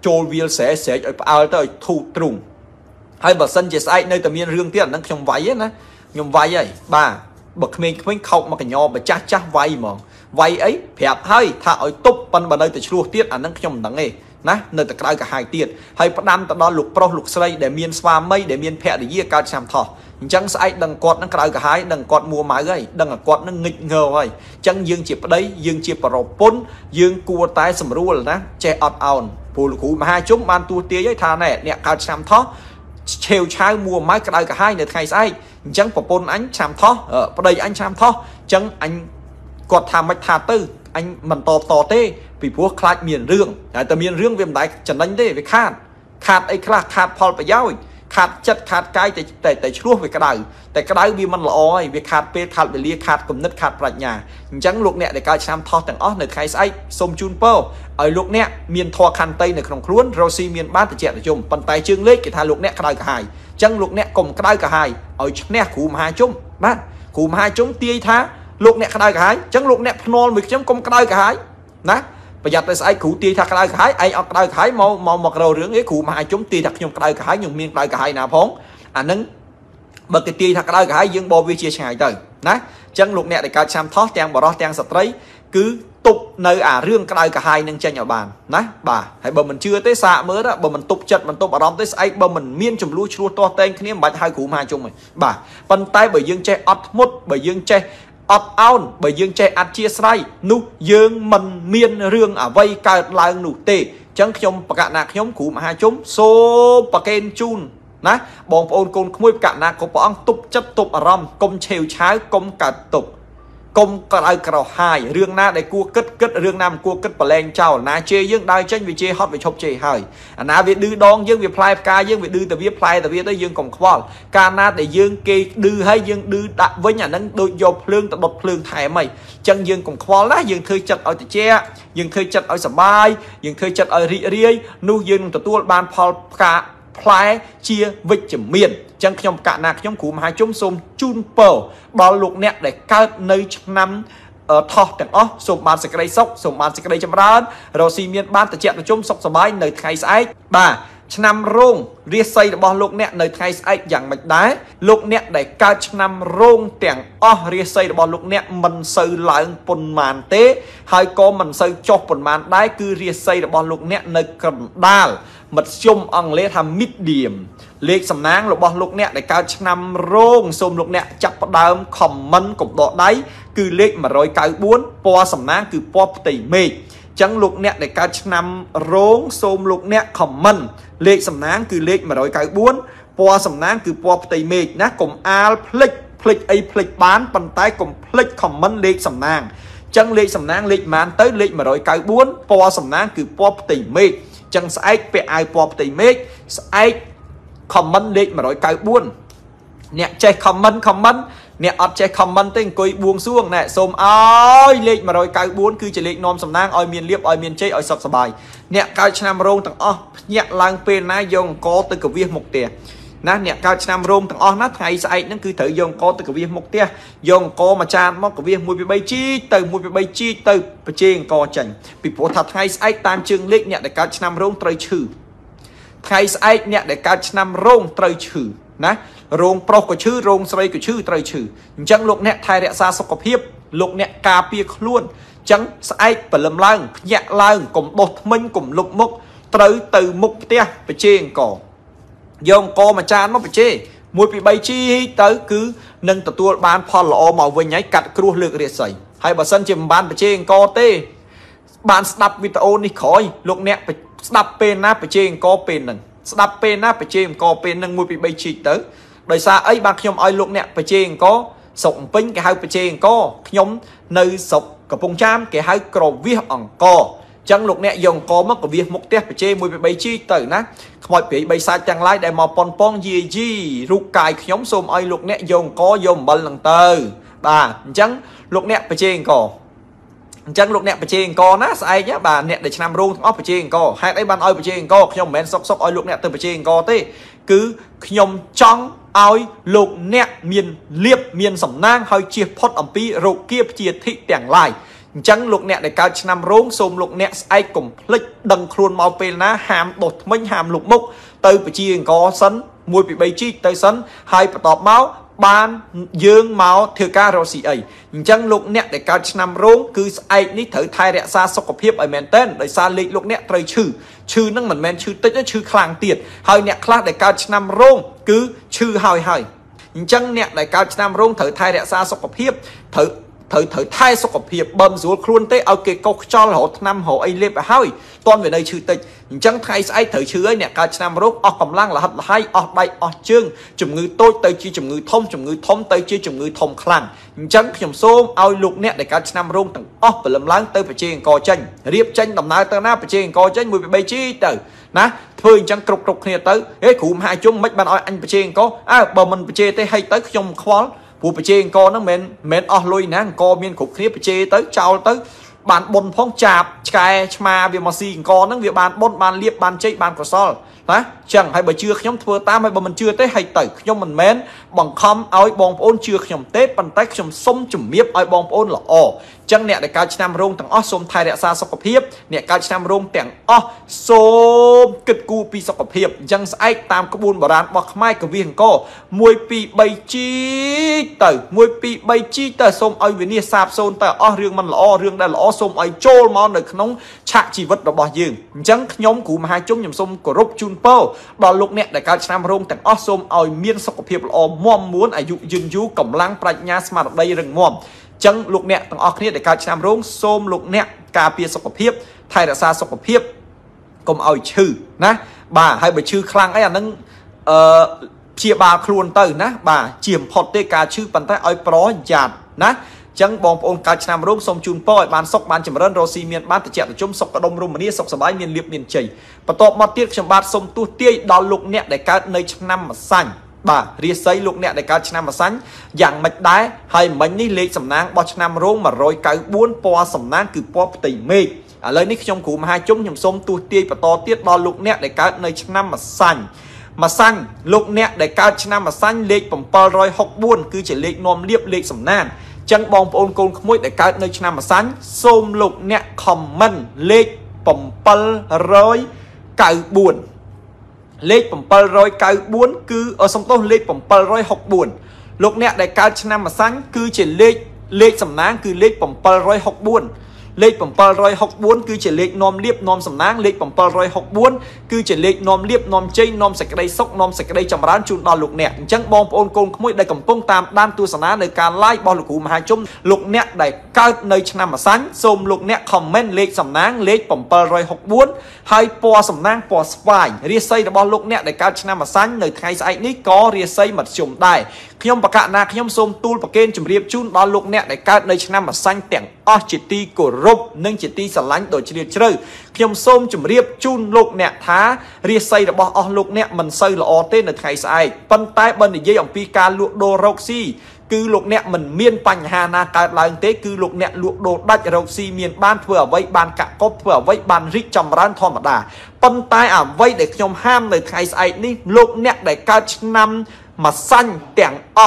trôi viên sẽ sẽ ở ao tới thu trùng hay bà sân chỉ sai nơi tầm miên riêng tiết năng trong váy á nhom váy ấy bà bậc mình mình không mà cái nhỏ bà chắc chắc váy mà váy ấy phẹp hay thà ở túp ban bà nơi từ chua tiết à năng trong đắng nghề ná nơi từ cái cả hai tiết hay bắt đam từ đó lục pro lục xây để miên spa mây để miên phẹ để dĩa cao chạm thọ chẳng sai đằng quạt nó cái cả hai đằng quạt mua máy ấy đằng quạt nó nghịch ngờ ấy chẳng dương chịp ở đấy dương chịp vào pôn dương cua tai sầm rùa là che ọt òn phù lục mà hai chúng ban tua tía với thà này nè cao chạm thọ treo trái mua máy cái cả hai này thay sai chẳng vào pôn anh chạm thọ ở đây anh chạm thọ chẳng anh quạt tham mạch thà tư anh mình to to tê vìพวก khai miền rươngแต่miền rương về đại chẳng đánh thế về khát khát ấy khát khát Paul phải giáo khát chất khát cáiแต่แต่แต่ช่วยvề cái đờiแต่cái đời vìมันละอ้อยvề khát pe khát về lia khát cùng nứt khátปรัชญาchẳngลูกเนี่ยในการชามทอแต่งอ้อในใครใช้สมจูนเปิลไอ้ลูกเนี่ยเมียนทอคันเตยในขนมคล้วนเราซีเมียนบ้านแต่เจ็ดจุ่มปันไตchươngเล็กกี่ทาลูกเนี่ยกระไดกระหายchẳngลูกเนี่ยกลมกระไดกระหายไอ้เนี่ยขู่มาจุ่มบ้านขู่มาจุ่มตีท้าลูกเนี่ยกระไดกระหายchẳngลูกเนี่ยพนอลมีจังกลมกระไดกระหายนะประหยัดไปใส่ขู่ตีทักกระไดขายไอ้เอากระไดขายมองมองมองเราเรื่องไอ้ขู่มาจุ่มตีทักยงกระไดขายยงเมียนกระไดขายนาพ้องอันนั้นบางทีทักกระไดขายยังบอวิเชียชัยเตอร์นะจังลูกเนี่ยในการชามทอดแตงบอรอแตงสตรีcứ tục nơi à riêng cái cả hai nâng tranh ở bàn ná bà hãy bờ mình chưa tới xạ mới đó bờ mình tục chật mình tục ở đó tới ấy bờ mình miên chùm lúa chua to tên cái bạch hai cụ hai chung mày bà bàn tay bởi dương che ọt mút bởi dương che ọt ao bởi dương che ăn chia sài nu dương mình miên riêng ở vây cả là nụ tê chẳng trong cả nạc nhóm cụ hai chúng số bà ken chun ná bọn ôn côn không cả nạc của bọn tục chất tục ở râm công treo trái công cả tục công cái cái hai riêng na để cua cất cất riêng nam cua cất và len chào na chê dương đai tranh vì chê hot vì chọc chê hơi na việc đưa đón dương việc play ca dương việc đưa từ viết play từ viết tới dương còn khó ca na để dương kê đưa hay dương đưa đặt với nhà nâng đôi dọc lương tập đột lương thải mày chân dương còn khó lá dương thơi chặt ở che dương thơi chặt ở sầm bay dương thơi chặt ở ri ri nu dương từ tua ban Paul ca play chia vịt chấm miền chẳng trong cả nạc trong cúm hai chúng xôm chun pờ bao lục nẹt để cao nơi năm ở thọ chẳng ó xôm bàn sạch đây sốc xôm bàn sạch đây chấm rán rồi xi miên ban tự chẹt là chúng sọc sờ bái nơi thay sái bà năm rong riết xây bao lục nẹt nơi thay sái dạng mạch đá lục nẹt để cao năm rong chẳng ó riết xây bao lục nẹt mình xây lại phần màn tế hai con mình xây cho phần màn đá cứ riết xây bao lục nẹt nơi cầm đal mật chung ông lấy tham mít điểmเลขสำนักลูกบอลลูกเนี่ยในการนำโรงสมลูกเนี่ยจับดาวคอมมันกบดอกได้คือเลขมาร้อยเก้าบ้วนปอสำนักคือปอปติเมฆจังลูกเนี่ยในการนำโรงสมลูกเนี่ยคอมมันเลขสำนักคือเลขมาร้อยเก้าบ้วนปอสำนักคือปอปติเมฆนะกลมอาลพลิกพลิกไอพลิกบ้านปันใต้กลมพลิกคอมมันเลขสำนักจังเลขสำนักเลขมันเต้เลขมาร้อยเก้าบ้วนปอสำนักคือปอปติเมฆจังสไอเปไอปอปติเมฆสไอคอมเมนต์เล็กมาร้อยเก้าบ้วนเนี่ยใจคอมเมนต์คอมเมนต์เนี่ยอัดใจคอมเมนต์เต้งกุยบวงซ่วงเนี่ยสมอ้อยเล็กมาร้อยเก้าบ้วนคือจะเล็กนอมสำนักอ้อยเมียนเรียบอ้อยเมียนเจ๊อ้อยสบสบายเนี่ยการชนะโรงต่างอ้อเนี่ยลางเป็นนายยงโกตึกกับเวียหมกเตียนะเนี่ยการชนะโรงต่างอ้อนัดไทยใส่นั่นคือถือยงโกตึกกับเวียหมกเตียยงโกมาจานมอกกับเวียมวยไปใบจี้เติมมวยไปใบจี้เติมไปเจงกอจันปีโพทัดไทยใส่ตามจึงเล็กเนี่ยในการชนะโรงไตรชื่อไทยไอ้เนี่ยในการนำโรงไตรชื่อนะโรงโปรก็ชื่อโรงสไลก็ชื่อไตรชื่อจังลูกเนี่ยไทยเรศาสกเพียบลูกเนี่ยกาเปียขลุ่นจังไอ้เปลือมล่างแยกล่างกลมบดมันกลมลุกมุกไตรตือมุกเตี้ยไปเจงก่อยองกอมาจานมาไปเจมวยไปใบจี้เต๋อคือนั่งตัวบ้านพอหล่อมาวันนี้กัดครัวเลือกเรียใส่ให้บัสันจิมบ้านไปเจงกอเต้บ้านสตับวิตาโอนี่คอยลูกเนี่ยไปสตับเป็นนะไปเจงก็เป็นหนึ่งสตับเป็นนะไปเจงก็เป็นหนึ่งมวยไปใบชีเต๋อโดยซาไอ้บางขยมไอ้ลูกเนี่ยไปเจงก็ส่งปิ้งแกให้ไปเจงก็ขยมในศพกับปงจามแกให้กรอบวิหอ่องก็จังลูกเนี่ยยงก็มักกับวิหมกเตะไปเจงมวยไปใบชีเต๋อนะขโมยไปใบซาจังไรได้มาปอนปองยีจีรูกายขยมส่งไอ้ลูกเนี่ยยงก็ยมบัลลังเตอร์บ่าจังลูกเนี่ยไปเจงก็จังลูกเนี่ยไปเจงกอนะใส่เนี่ยบ่าเนี่ยเดี๋ยวชนะรุ่งอ้อไปเจงกอให้ได้บ้านอ้อยไปเจงกอขยมแมนซอกซอกอ้อยลูกเนี่ยตื่นไปเจงกอเต้คือขยมจ้องอ้อยลูกเนี่ยเมียนเลียบเมียนสำนางให้เชียร์พอดอัมพีโรเกียบเชียร์ที่แต่งลาย chẳng lục nẹt để cao năm rốn xôm lục nẹt ai cùng plek đằng khuôn màu pê ná hàm đột minh hàm lục mốc từ bị chiên có sấn mùi bị bay chi tới sấn hai tọp máu ban dương máu thừa ca rô xì ấy chẳng lục nẹt để cao năm rốn cứ ai ní thử thai rẽ xa sọc hiệp ở mền tên để xa lịch lục nẹt trời chư chư nâng mình men chư tích nó chư khlang tiệt hai nẹt khác để cao năm rốn cứ chư hai hai chẳng nẹt để cao năm rốn thử thai rẽ xa sọc hiệp thử thử thử thai sọc hiệp bầm rúa khuôn tế ao kê cốc cho là hộ năm hộ ấy lép hơi toàn về đây chư tịch chẳng thay ai thử chư ấy nè cao năm rốt ở cầm lăng là hấp là hay ở đây ở chương chùm ngư tôi tới chi chùm ngư thông chùm ngư thông tới chi chùm ngư thông khăn chẳng chùm xôm ao lục nè để cao năm rốt tầng ở và lầm láng tới phải chiên co tranh riệp tranh đầm nai tới na phải chiên co tranh mùi bị bay chi từ ná thôi chẳng cục cục kia tới ấy cụm hai chung mấy bạn nói anh phải chiên có à bờ mình phải chê tới hay tới trong khóผู้ไปเจงกอนั่งเมนเมนอลุยนะกอเมียนขุบคลิปไปเจtớiเจ้าtới bàn bồn phong chạp cái mà việc mà xì có năng việc bàn bồn bàn liệp bàn chơi bàn của sol đó chẳng hay bởi chưa nhóm thưa tam hay bởi mình chưa tới hay tẩy nhóm mình mến bằng không áo bong ôn chưa nhóm tết bàn tay nhóm sông chùm miếp áo bong ôn là ồ chẳng nè để cao nam rong thằng ớt xôm thay để xa sọc hiệp nè cao nam rong tiếng ớt xôm kịch cu pi sọc hiệp chẳng ai tam cái buôn bảo đàn bọc mai cái viên co mùi pi bay chi tẩy mùi pi bay chi tẩy xôm ơi vì nia sạp xôn tẩy ớt riêng mình là ớt riêng đây là ớt xôm ơi trôi món được nóng chạc chỉ vật đó bỏ dương chẳng nhóm của hai chúng nhầm xôm của rốt chun po đó lúc nè để cao nam rong thằng ớt xôm ơi miên sọc hiệp là mong muốn ai dụ dừng dú cầm lăng prạch nha smart đây rừng mồm chẳng lục nẹt tầng ọc để cao nam rong xôm lục nẹt cà pia sọc hiệp thay đã xa sọc hiệp cùng ơi chư ná bà hay bởi chư khlang ấy là nâng chia ba khuôn từ ná bà chiếm phọt tê cà chư bàn tay ơi pro giạt ná chẳng bong ôn cao nam rong xôm chun po bàn sọc bàn chìm rân rosi miền bàn tự chẹt chung sọc đông rung mania sọc sải miền liệp miền chảy và tọp một tiết trong bát xôm tu tia đào lục nẹt để cao nơi năm mà xanh bà ria xây lục nẹt để cao năm mà xanh dạng mạch đái hay mình ní lệ sầm nang bao năm rong mà rồi cái buôn po sầm nang cứ po tỉ mê à lời ní trong cụ mà hai chúng nhầm xôm tu tia và to tiết đào lục nẹt để cao nơi năm mà xanh mà xanh lục nẹt để cao năm mà xanh lệ bầm po rồi học buôn cứ chỉ lệ nom liệp lệ sầm nang chẳng bong ôn côn khmui để cao nơi năm mà xanh xôm lục nẹt comment lệ bầm po rồi cái buồn lệ bầm po rồi cái buồn cứ ở sông tô lệ bầm po rồi học buồn lục nẹt để cao năm mà xanh cứ chỉ lệ lệ sầm nang cứ lệ bầm po rồi học buồn lệ bầm po rồi học buồn cứ chỉ lệ nom liệp nom sầm nang lệ bầm po rồi học buồn cứ chỉ lệ nom liệp nom chơi nom sạch đây sốc nom sạch đây chầm rán chun đo lục nẹt chẳng bong ôn côn khmui đây cầm pông tam đan tu sана nơi can like bong lục cụ mà hai chung lục nẹt để cao nơi năm mà xanh xôm lục nẹt comment lệ sầm nang lệ bầm po rồi học buồn hai po sầm nang po spy ria xây bong lục nẹt để cao năm mà xanh nơi thay sai ní có ria xây mặt chùm đài nhom bạc cạn na nhom xôm tu bạc kên chùm riệp chun đo lục nẹt để cao nơi năm mà xanh tiếng o chỉ ti của rộp nâng chỉ ti sờ lánh đổi chỉ liệt chơi nhom xôm chùm riệp chun lục nẹt thá ria xây là bong o lục nẹt mình xây là o tên là thay sai pan tay bên để dây ông pi ca lụa đô roxy cứ lục nẹt mình miên pành hà na cả làng tế cứ lục nẹt lụa đồ đách roxy miên ban vừa vậy ban cả cốt vừa vậy ban rít chầm rán thon mà đà pan tay à vậy để nhom ham để thay sai ní lục nẹt để cao năm mà xanh tiếng o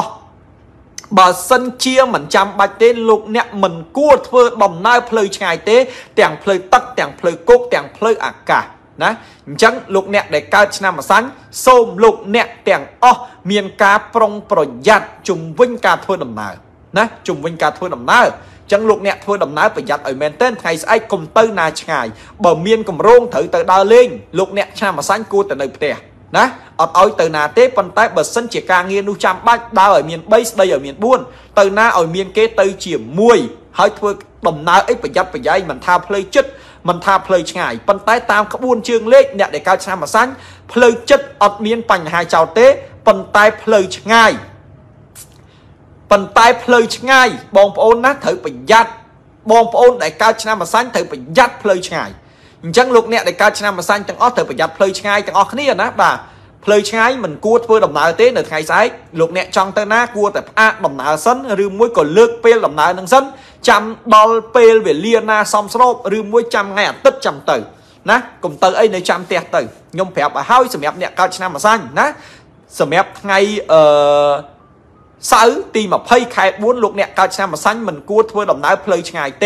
bà sân chia mình chăm bạch tế lục nẹt mình cua thưa đồng nai phơi ngày tế tiếng phơi tắc tiếng phơi cốt tiếng phơi à cả ná chẳng lục nẹt để cao năm mà xanh xôm lục nẹt tiếng o miền cá prong pro giặt trùng vinh cá thưa đồng nai ná trùng vinh cá thưa đồng nai chẳng lục nẹt thưa đồng nai phải giặt ở miền tên ngày ai cùng tới na ngày bờ miền cùng rong thử từ đa lên lục nẹt năm mà xanh cua từ nơi tè ná ở ôi từ nào tế phần tay bờ sân chỉ ca nghiên nu trăm bát đa ở miền base đây ở miền buôn từ na ở miền kế tây chỉ muôi hơi thưa đồng nào ấy phải giặt phải dây mình tha play chất mình tha play ngày phần tay tam các buôn chương lết nè để cao trăm mà sáng play chất ở miền pành hai chào tế phần tay play ngày phần tay play ngày bong ôn nát thử phải giặt bong ôn để cao trăm mà sáng thử phải giặt play ngày chẳng lục nè để cao năm mà xanh chẳng ó thử phải giặt play ngay chẳng ó khnéนะbà play ngay mình cua thưa đồng nào tế được ngày sáng lục nè trong tới na cua tại a đồng nào sân rư muối còn lược pel đồng nào nâng sân trăm đol pel về liana xong sốt rư muối trăm ngày tất trăm tử ná cùng từ ấy nơi trăm tẹt tử nhom phèo bà hai sầm nè cao năm mà xanh ná sầm ngay sáu ti mà phay khai bốn lục nè cao năm mà xanh mình cua thưa đồng nào play ngày tê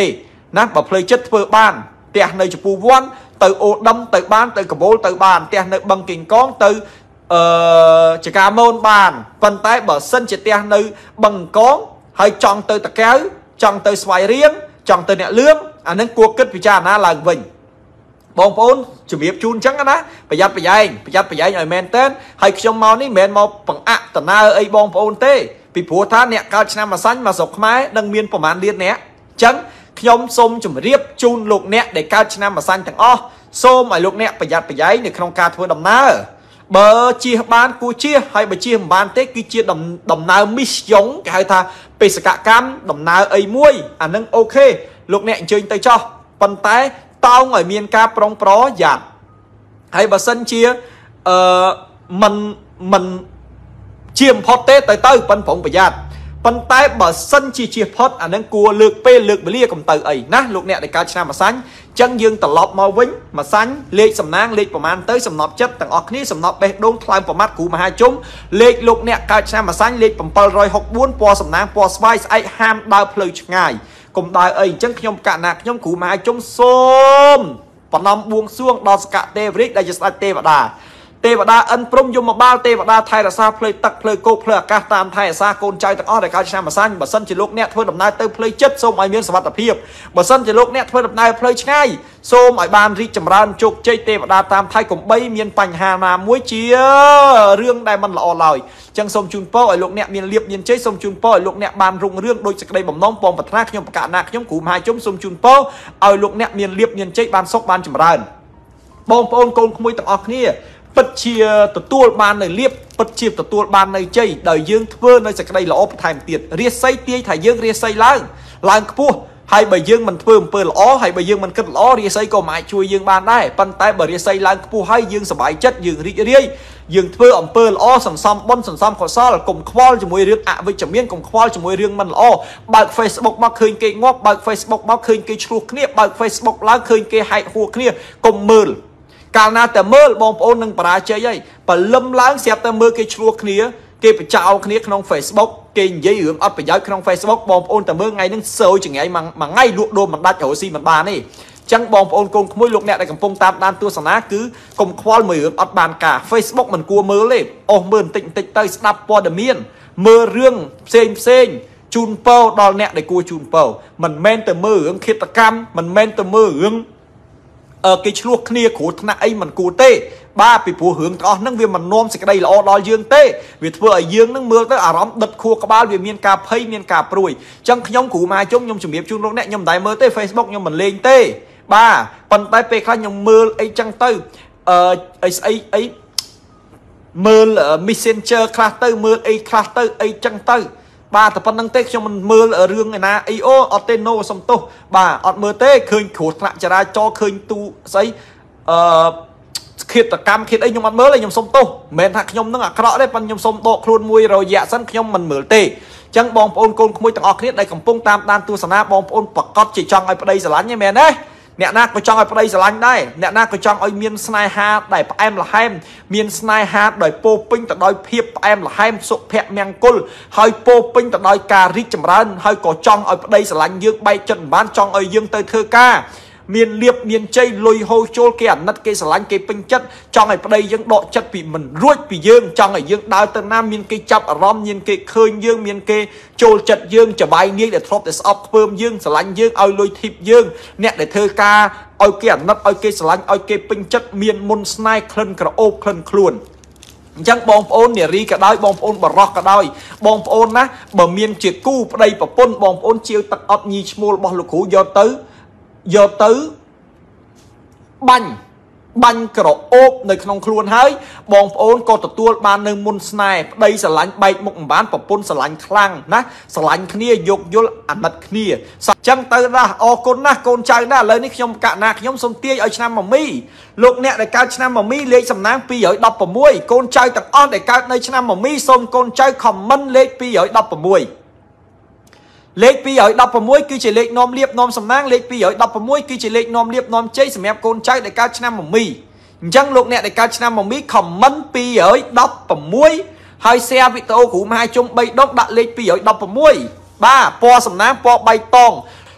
ណាបើផ្លូវចិត្តធ្វើបានផ្ទះនៅចំពោះវ័នទៅអូដុំទៅបានទៅកបូលទៅបានផ្ទះនៅបឹងកេងកងទៅអឺចកាមូនបានប៉ុន្តែបើសិនជាផ្ទះនៅបឹងកងហើយចង់ទៅតកៅចង់ទៅស្វាយរៀងចង់ទៅអ្នកលឿងអានឹងគួរគិតពិចារណាឡើងវិញបងប្អូនជំរាបជូនអញ្ចឹងណាប្រយ័ត្នប្រយែងប្រយ័ត្នប្រយែងឲ្យមែនតើហើយខ្ញុំមកនេះមិនមែនមកបង្អាក់តណើអីបងប្អូនទេពីព្រោះថាអ្នកកើតឆ្នាំម្សាញ់មកស្រុកខ្មែរនឹងមានប្រមាណលានអ្នកអញ្ចឹងខ្ញុំសូមជម្រាបជូនលោកអ្នកដែលកើតឆ្នាំម្សាញ់ទាំងអស់សូមឲ្យលោកអ្នកប្រយ័ត្នប្រយែងនៅក្នុងការធ្វើដំណើរបើជៀសបានគួរជៀសហើយបើជៀសមិនបានទេគឺជាដំណើរមីសយ៉ុងគេហៅថាបេសកកម្មដំណើរអីមួយអានឹងអូខេលោកអ្នកអញ្ជើញទៅចោះប៉ុន្តែតោងឲ្យមានការប្រុងប្រយ័ត្នហើយបើសិនជាអឺមិនមិនជាបំផុតទេទៅទៅប៉ុនប្រុងប្រយ័ត្នប៉ុន្តែបើសិនជាជាផុតអានឹងគួរលើកពេលលើកវេលាកុំទៅអីណាលោកអ្នកដែលកើតឆ្នាំម្សាញ់ចឹងយើងត្រឡប់មកវិញម្សាញ់លេខសំណាងលេខប្រមាណទៅសំណប់ចិត្តទាំងអស់គ្នាសំណប់បេះដូងថ្លើមប្រមាត់គ្រូមហាជុំលេខលោកអ្នកកើតឆ្នាំម្សាញ់លេខbảy sáuបួនពណ៌សំណាងពណ៌ស្វាយស្អែកហាមដើរផ្លូវឆ្ងាយកុំដើរអីអញ្ចឹងខ្ញុំកណាខ្ញុំគ្រូមហាជុំសូមបណ្ដំបួងសួងដល់សកទេវរាជដែលជាស្ដេចទេវតាទេវតាអិនព្រំយមបាលទេវតាថែរក្សាផ្លូវទឹកផ្លូវគោកផ្លូវអាកាសតាមថែរក្សាកូនចៅទាំងអស់ដែលកើតឆ្នាំម្សាញ់បើសិនជាលោកអ្នកធ្វើដំណើរទៅផ្លូវចិត្តសូមឲ្យមានសុវត្ថិភាពបើសិនជាលោកអ្នកធ្វើដំណើរផ្លូវឆ្ងាយសូមឲ្យបានរីកចម្រើនជោគជ័យទេវតាតាមថៃកុំបីមានបញ្ហាណាមួយជារឿងដែលមិនល្អឡើយចឹងសូមជូនពរឲ្យលោកអ្នកមានលៀបមានជ័យសូមជូនពរឲ្យលោកអ្នកបានរុងរឿងដោយសេចក្តីបំណងបងប្រាថ្នាខ្ញុំប្រកាសណាខ្ញុំគ្រូមហាជុំសូមជូនពរឲ្យលោកអ្នកមានលៀបមានជ័យបានសុខបានចម្រើនបងប្អូនកូនក្មួយទាំងអស់គ្នាពិតជាទទួលបាននៅលៀបពិតជាទទួលបាននៅជ័យដោយយើងធ្វើនៅសេចក្តីល្អបន្ថែមទៀតរាសីទាយថាយើងរាសីឡើងឡើងខ្ពស់ហើយបើយើងមិនធ្វើអំពើល្អហើយបើយើងមិនគិតល្អរាសីក៏មិនអាចជួយយើងបានដែរប៉ុន្តែបើរាសីឡើងខ្ពស់ហើយយើងសប្បាយចិត្តយើងរីករាយយើងធ្វើអំពើល្អសន្សំបុណ្យសន្សំកុសលកុំខ្វល់ជាមួយរឿងអវិជ្ជមានកុំខ្វល់ជាមួយរឿងមិនល្អបើក Facebook មកឃើញគេងាប់បើក Facebook មកឃើញគេឆ្លោះគ្នាបើក Facebook ឡើងឃើញគេហែកហួរគ្នាកុំមើលកាលណាតែមើលបងប្អូននឹងបរាជ័យហើយបលឹមឡើងស្រាប់តែមើលគេឆ្លោះគ្នាគេបចោលគ្នាក្នុង Facebook គេនិយាយរឿងអត់ប្រយោជន៍ក្នុង Facebook បងប្អូនតែមើលថ្ងៃហ្នឹងសើចចង្អៃមួយថ្ងៃលក់ដូរមិនដាច់រកស៊ីមិនបានទេអញ្ចឹងបងប្អូនកូនក្មួយលោកអ្នកដែលកំពុងតាមដានទស្សនាគឺកុំខ្វល់មួយរឿងអត់បានការ Facebook មិនគួរមើលទេអូសមើលបន្តិចបន្តិចទៅស្ដាប់ព័ត៌មានមើលរឿងផ្សេងផ្សេងជូនពរដល់អ្នកដែលគួរជូនពរមិនមែនតែមើលរឿងឃាតកម្មមិនមែនតែមើលរឿងអឺគេឆ្លោះគ្នាគ្រោះថ្នាក់អីមិនគួរទេបាទពីព្រោះរឿងទាំងអស់ហ្នឹងវាមិននាំសេចក្តីល្អដល់យើងទេវាធ្វើឲ្យយើងហ្នឹងមើលទៅអារម្មណ៍ដិតខួរក្បាលវាមានការភ័យមានការព្រួយអញ្ចឹងខ្ញុំគ្រូមហាជុំខ្ញុំជំរាបជូនលោកអ្នកខ្ញុំមិនដែលមើលទេ Facebook ខ្ញុំមិនលេងទេបាទប៉ុន្តែពេលខ្លះខ្ញុំមើលអីចឹងទៅអឺអីស្អីអីមើល Messenger ខ្លះទៅមើលអីខ្លះទៅអីចឹងទៅបាទតែប៉ុណ្្នឹងទេខ្ញុំមិនមើលរឿងឯណាអីអូអត់ទេ no សំទោសបាទអត់មើលទេឃើញគ្រោះថ្នាក់ចរាចរណ៍ឃើញទូស្អីអឺឃាតកម្មឃាតអីខ្ញុំអត់មើលទេខ្ញុំសុំទោសមិនមែនថាខ្ញុំនឹងអាក្រក់ទេប៉ុន្តែខ្ញុំសុំដកខ្លួនមួយរយៈសិនខ្ញុំមិនមើលទេអញ្ចឹងបងប្អូនកូនក្មួយទាំងអស់គ្នាដែលកំពុងតាមដានទស្សនាបងប្អូនប្រកាសជាចង់ឲ្យប្តីស្រឡាញ់ទេមែនទេអ្នកណាក៏ចង់ឲ្យប្តីស្រឡាញ់ដែរអ្នកណាក៏ចង់ឲ្យមានស្នេហាដែលផ្អែមល្ហែមមានស្នេហាដោយពោពេញទៅដោយភាពផ្អែមល្ហែមសុភមង្គលហើយពោពេញទៅដោយការរីកចម្រើនហើយក៏ចង់ឲ្យប្តីស្រឡាញ់យើងបែកចិត្តមិនបានចង់ឲ្យយើងទៅធ្វើការមានលៀបមានជ័យលុយហូរចូលគេអាណិតគេស្រឡាញ់គេពេញចិត្តចង់ឲ្យប្តីយើងដកចិត្តពីមិនរួចពីយើងចង់ឲ្យយើងដើរទៅណាមានគេចាប់អារម្មណ៍មានគេឃើញយើងមានគេចូលចិត្តយើងច្បាយនាយដែលធ្លាប់តែស្អប់ខ្ពើមយើងស្រឡាញ់យើងឲ្យលុយធីបយើងអ្នកដែលធ្វើការឲ្យគេអាណិតឲ្យគេស្រឡាញ់ឲ្យគេពេញចិត្តមានមុនស្នេហ៍ក្លិនក្រអូបក្លិនខ្លួនអញ្ចឹងបងប្អូននារីក៏ដោយបងប្អូនបរោះក៏ដោយបងប្អូនណាបើមានជាគូប្តីប្រពន្ធបងប្អូនជាវទឹកអត់ញីឈ្មោលរបស់លោកគ្រូយកទៅយកទៅបាញ់បាញ់ក្រអូបនៅក្នុងខ្លួនហើយបងប្អូនក៏ទទួលបាននៅមុនស្នេហ៍ប្តីស្រឡាញ់បែកមុខមិនបានប្រពន្ធស្រឡាញ់ខ្លាំងណាស្រឡាញ់គ្នាយោគយល់អាណិតគ្នាអញ្ចឹងទៅណាអរគុណណាស់កូនចៅណាឥឡូវនេះខ្ញុំកណាខ្ញុំសូមទាយឲ្យឆ្នាំមមីលោកអ្នកដែលកើតឆ្នាំមមីលេខសំណាងពីរដប់ប្រាំមួយកូនចៅទាំងអស់ដែលកើតនៅឆ្នាំមមីសូមកូនចៅខមមិនលេខពីរដប់ប្រាំមួយលេខពីរដប់ប្រាំមួយគឺជាលេខនាំលៀបនាំសំណាងលេខពីរដប់ប្រាំមួយគឺជាលេខនាំលៀបនាំជ័យសម្រាប់កូនចៅដែលកើតឆ្នាំមមីអញ្ចឹងលោកអ្នកដែលកើតឆ្នាំមមីខមមិនពីរដប់ប្រាំមួយហើយ share វីដេអូគ្រូមហាជុំបីដុំដាក់លេខពីរដប់ប្រាំមួយបាទពណ៌សំណាងពណ៌បៃតង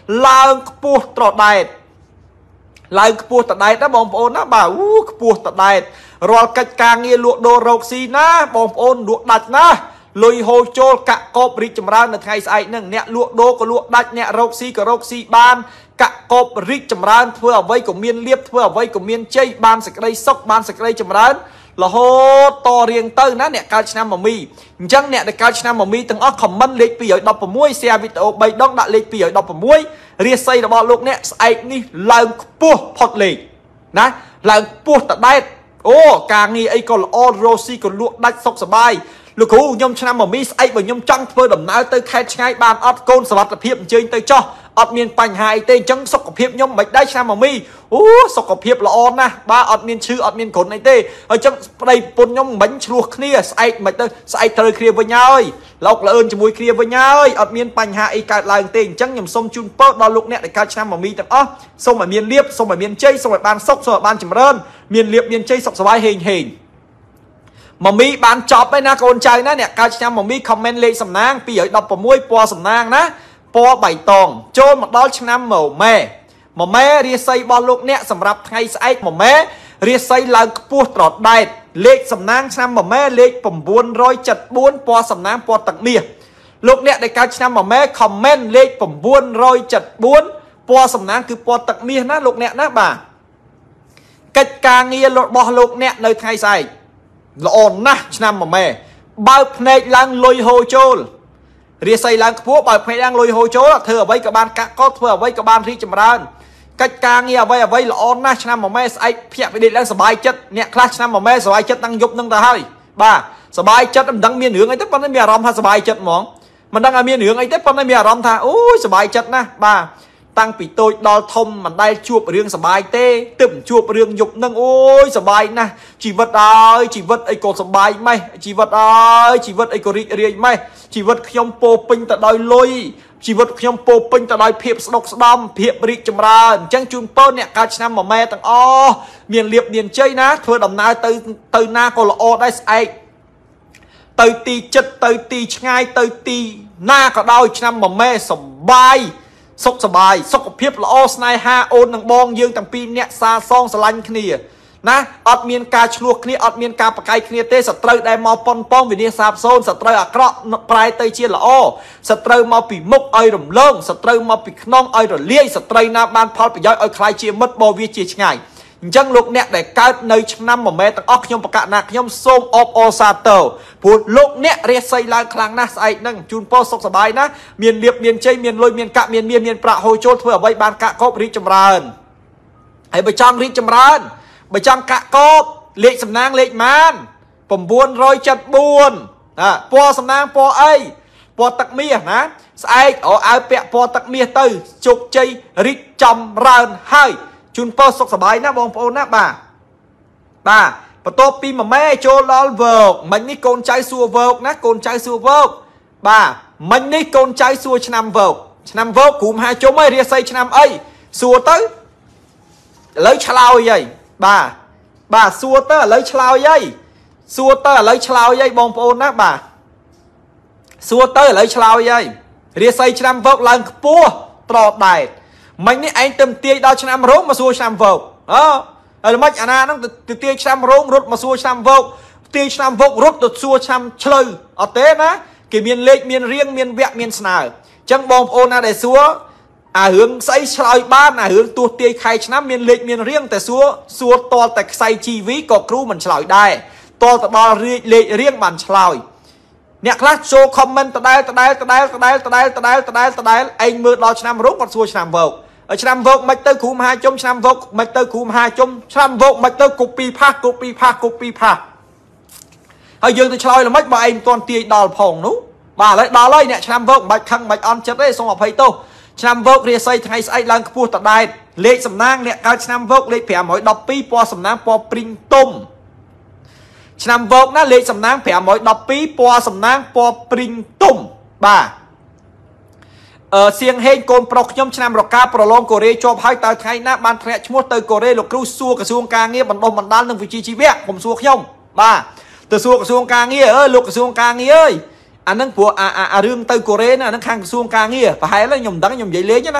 ឡើងខ្ពស់ត្រដែតឡើងខ្ពស់ត្រដែតណាបងប្អូនណាបាទអូខ្ពស់ត្រដែតរាល់កិច្ចការងារលក់ដូររកស៊ីណាបងប្អូនលក់ដាច់ណាលុយហូរចូលកាក់កបរីកចម្រើននៅថ្ងៃស្អែកហ្នឹងអ្នកលក់ដូរក៏លក់ដាច់អ្នករកស៊ីក៏រកស៊ីបានកាក់កបរីកចម្រើនធ្វើអ្វីក៏មានលៀបធ្វើអ្វីក៏មានជ័យបានសេចក្តីសុខបានសេចក្តីចម្រើនរហូតតរៀងទៅណាអ្នកកើតឆ្នាំមមីអញ្ចឹងអ្នកដែលកើតឆ្នាំមមីទាំងអស់ខមមិនលេខពីរដប់ប្រាំšest share វីដេអូបីដងដាក់លេខពីរដប់ប្រាំšestរាសីរបស់លោកអ្នកស្អែកនេះឡើងខ្ពស់ផុតលេខណាឡើងខ្ពស់តដែតអូការងារអីក៏ល្អរស់ស៊ីក៏លក់ដាច់សុខសប្បាយលោកគ្រូខ្ញុំឆ្នាំមមីស្អែកបើខ្ញុំចង់ធ្វើដំណើរទៅខេត្តឆ្ងាយបានអត់កូនសុវត្ថិភាពអញ្ជើញទៅចោះអត់មានបញ្ហាអីទេអញ្ចឹងសុខភាពខ្ញុំមិនដែរឆ្នាំមមីអូសុខភាពល្អណាស់បាទអត់មានឈឺអត់មានគ្រុនអីទេហើយអញ្ចឹងប្តីប្រពន្ធខ្ញុំមិនឆ្លោះគ្នាស្អែកមិនទៅស្អែកត្រូវគ្នាវិញហើយលោកលឿនជាមួយគ្នាវិញហើយអត់មានបញ្ហាអីកើតឡើងទេអញ្ចឹងខ្ញុំសូមជូនពរដល់លោកអ្នកដែលកើតឆ្នាំមមីទាំងអស់សូមឲ្យមានលៀបសូមឲ្យមានជ័យសូមឲ្យបានសុខសូមឲ្យបានចម្រើនមានលៀបមានជ័យសុខសប្បាយហេងហេងមមីបានចប់ហើយណាកូនចៅណាអ្នកកើតឆ្នាំមមីខមមិនលេខសំណាងពីរដប់ប្រាំšestពណ៌សំណាងណាពណ៌បៃតងចូលមកដល់ឆ្នាំម៉ូម៉ែម៉ូម៉ែរាសីរបស់លោកអ្នកសម្រាប់ថ្ងៃស្អែកម៉ូម៉ែរាសីឡើងខ្ពស់ត្រដែតលេខសំណាងឆ្នាំម៉ូម៉ែលេខ៩៧៤ពណ៌សំណាងពណ៌ទឹកមាសលោកអ្នកដែលកើតឆ្នាំម៉ូម៉ែខមមិនលេខ៩៧៤ពណ៌សំណាងគឺពណ៌ទឹកមាសណាលោកអ្នកណាបាទកិច្ចការងាររបស់លោកអ្នកនៅថ្ងៃស្អែកល្អណាស់ឆ្នាំម៉ូម៉ែបើកភ្នែកឡើងលុយហូរចូលរាសីឡើងខ្ពស់បើភ្នែកឡើងលុយហូរចូលធ្វើអ្វីក៏បានកាក់កោធ្វើអ្វីក៏បានរីកចម្រើនកិច្ចការងារអ្វីអ្វីល្អណាស់ឆ្នាំម៉ូម៉ែស្អែកភ្ញាក់ពីដេកឡើងសប្បាយចិត្តអ្នកខ្លះឆ្នាំម៉ូម៉ែសប្បាយចិត្តតាំងយប់នឹងទៅហើយបាទសប្បាយចិត្តមិនដឹងមានរឿងអីទេប៉ុន្តែមានអារម្មណ៍ថាសប្បាយចិត្តហ្មងមិនដឹងថាមានរឿងអីទេប៉ុន្តែមានអារម្មណ៍ថាអូយសប្បាយចិត្តណាស់បាទតាំងពីតូចដល់ធំមិនដែលជួបរឿងសប្បាយទេទើបជួបរឿងយប់នឹងអូយសប្បាយណាស់ជីវិតអើយជីវិតអីក៏សប្បាយម៉េះជីវិតអើយជីវិតអីក៏រីករាយម៉េះជីវិតខ្ញុំពោពេញទៅដោយលុយជីវិតខ្ញុំពោពេញទៅដោយភាពស្ដុកស្ដំភាពរីកចម្រើនអញ្ចឹងជូនពរអ្នកកើតឆ្នាំម៉ូម៉ែទាំងអស់មានលៀបមានជ័យណាធ្វើដំណើរទៅទៅណាក៏ល្អដែរស្អែកទៅទីចិត្តទៅទីឆ្ងាយទៅទីណាក៏ដោយឆ្នាំម៉ូម៉ែសប្បាយសុខសប្បាយសុខភាពល្អស្នេហាអូននិងបងយើងទាំងពីរអ្នកសាសងស្រឡាញ់គ្នាណាអត់មានការឆ្លោះគ្នាអត់មានការប្រកែកគ្នាទេសត្រូវដែលមកប៉ុនប៉ងវិនិច្ឆ័យសាបសូន្យសត្រូវអាក្រក់ប្រែទៅជាល្អសត្រូវមកពីមុខឲ្យរំលងសត្រូវមកពីខ្នងឲ្យរលាយសត្រូវណាបានផលប្រយោជន៍ឲ្យខ្លាយជាមិត្តបវាជាឆ្ងាយអញ្ចឹងលោកអ្នកដែលកើតនៅឆ្នាំម៉ូម៉ែទាំងអស់ខ្ញុំប្រកាសណាខ្ញុំសូមអបអរសាទរព្រោះលោកអ្នករាសីឡើងខ្លាំងណាស់ស្អែកហ្នឹងជូនពរសុខសប្បាយណាមានលៀបមានជ័យមានលុយមានកាក់មានមាសមានប្រាក់ហូរចូលធ្វើអ្វីបានកាក់កបរីកចម្រើនហើយបើចង់រីកចម្រើនបើចង់កាក់កបលេខសំណាងលេខម៉ាន៩៧៤ណាពណ៌សំណាងពណ៌អីពណ៌ទឹកមាសណាស្អែកអូឲ្យពាក់ពណ៌ទឹកមាសទៅជោគជ័យរីកចម្រើនហើយជូនពរសុខសប្បាយណាបងប្អូនណាបាទបាទបន្ទាប់ពីម៉ម៉ែចូលដល់វើកមិញនេះកូនចៅសួរវើកណាកូនចៅសួរវើកបាទមិញនេះកូនចៅសួរឆ្នាំវើកឆ្នាំវើកគ្រូមហាជុំហើយរាសីឆ្នាំអីសួរទៅឥឡូវឆ្លើយហើយបាទបាទសួរទៅឥឡូវឆ្លើយហើយសួរទៅឥឡូវឆ្លើយហើយបងប្អូនណាបាទសួរទៅឥឡូវឆ្លើយហើយរាសីឆ្នាំវើកឡើងខ្ពស់ត្រដែតមិញនេះឯងទៅទាយដល់ឆ្នាំរោងមកសួរឆ្នាំវោកអើហើយមិនអាណាហ្នឹងទៅទាយឆ្នាំរោងរត់មកសួរឆ្នាំវោកទាយឆ្នាំវោករត់ទៅសួរឆ្នាំឆ្លូវអត់ទេណាគេមានលេខមានរៀងមានវគ្គមានស្នើអញ្ចឹងបងប្អូនណាដែលសួរអារឿងស្អីឆ្លើយបានអារឿងទោះទាយខែឆ្នាំមានលេខមានរៀងតែសួរសួរតលតែខ្សែ ជី វី ក៏គ្រូមិនឆ្លើយដែរតលទៅដល់លេខរៀងបានឆ្លើយអ្នកខ្លះចូល comment ដដែលដដែលដដែលដដែលដដែលដដែលដដែលដដែលឯងមើលដល់ឆ្នាំរោងគាត់សួរឆ្នាំវោកឆ្នាំវោកមិនទៅគ្រូមហាជុំឆ្នាំវោកមិនទៅគ្រូមហាជុំឆ្នាំវោកមិនទៅ copy ផាស copy ផាស copy ផាសហើយយើងទៅឆ្លើយល្មិចបើឯងមិនទាន់ទាយដល់ផងនោះបាទឥឡូវដល់ហើយអ្នកឆ្នាំវោកមិនបាច់ខឹងមិនបាច់អន់ចិត្តទេសូមអភ័យទោសឆ្នាំវោករាសីថ្ងៃស្អែកឡើងខ្ពស់តដែតលេខសំណាងអ្នកកើតឆ្នាំវោកលេខ512ពណ៌សំណាងពណ៌ព្រីងទុំឆ្នាំវោកណាលេខសំណាង512ពណ៌សំណាងពណ៌ព្រីងទុំបាទអឺសៀងហេងកូនប្រុសខ្ញុំឆ្នាំរកាប្រឡងកូរ៉េជាប់ហើយតើថ្ងៃណាបានធ្លាក់ឈ្មោះទៅកូរ៉េលោកគ្រូសួរក្រសួងការងារបណ្ដុះបណ្ដាលនិងវិជ្ជាជីវៈកុំសួរខ្ញុំបាទទៅសួរក្រសួងការងារអើលោកក្រសួងការងារអើយអាហ្នឹងព្រោះអាអារឿងទៅកូរ៉េណាអាហ្នឹងខាងក្រសួងការងារប្រហែលខ្ញុំមិនដឹងខ្ញុំនិយាយលេងណា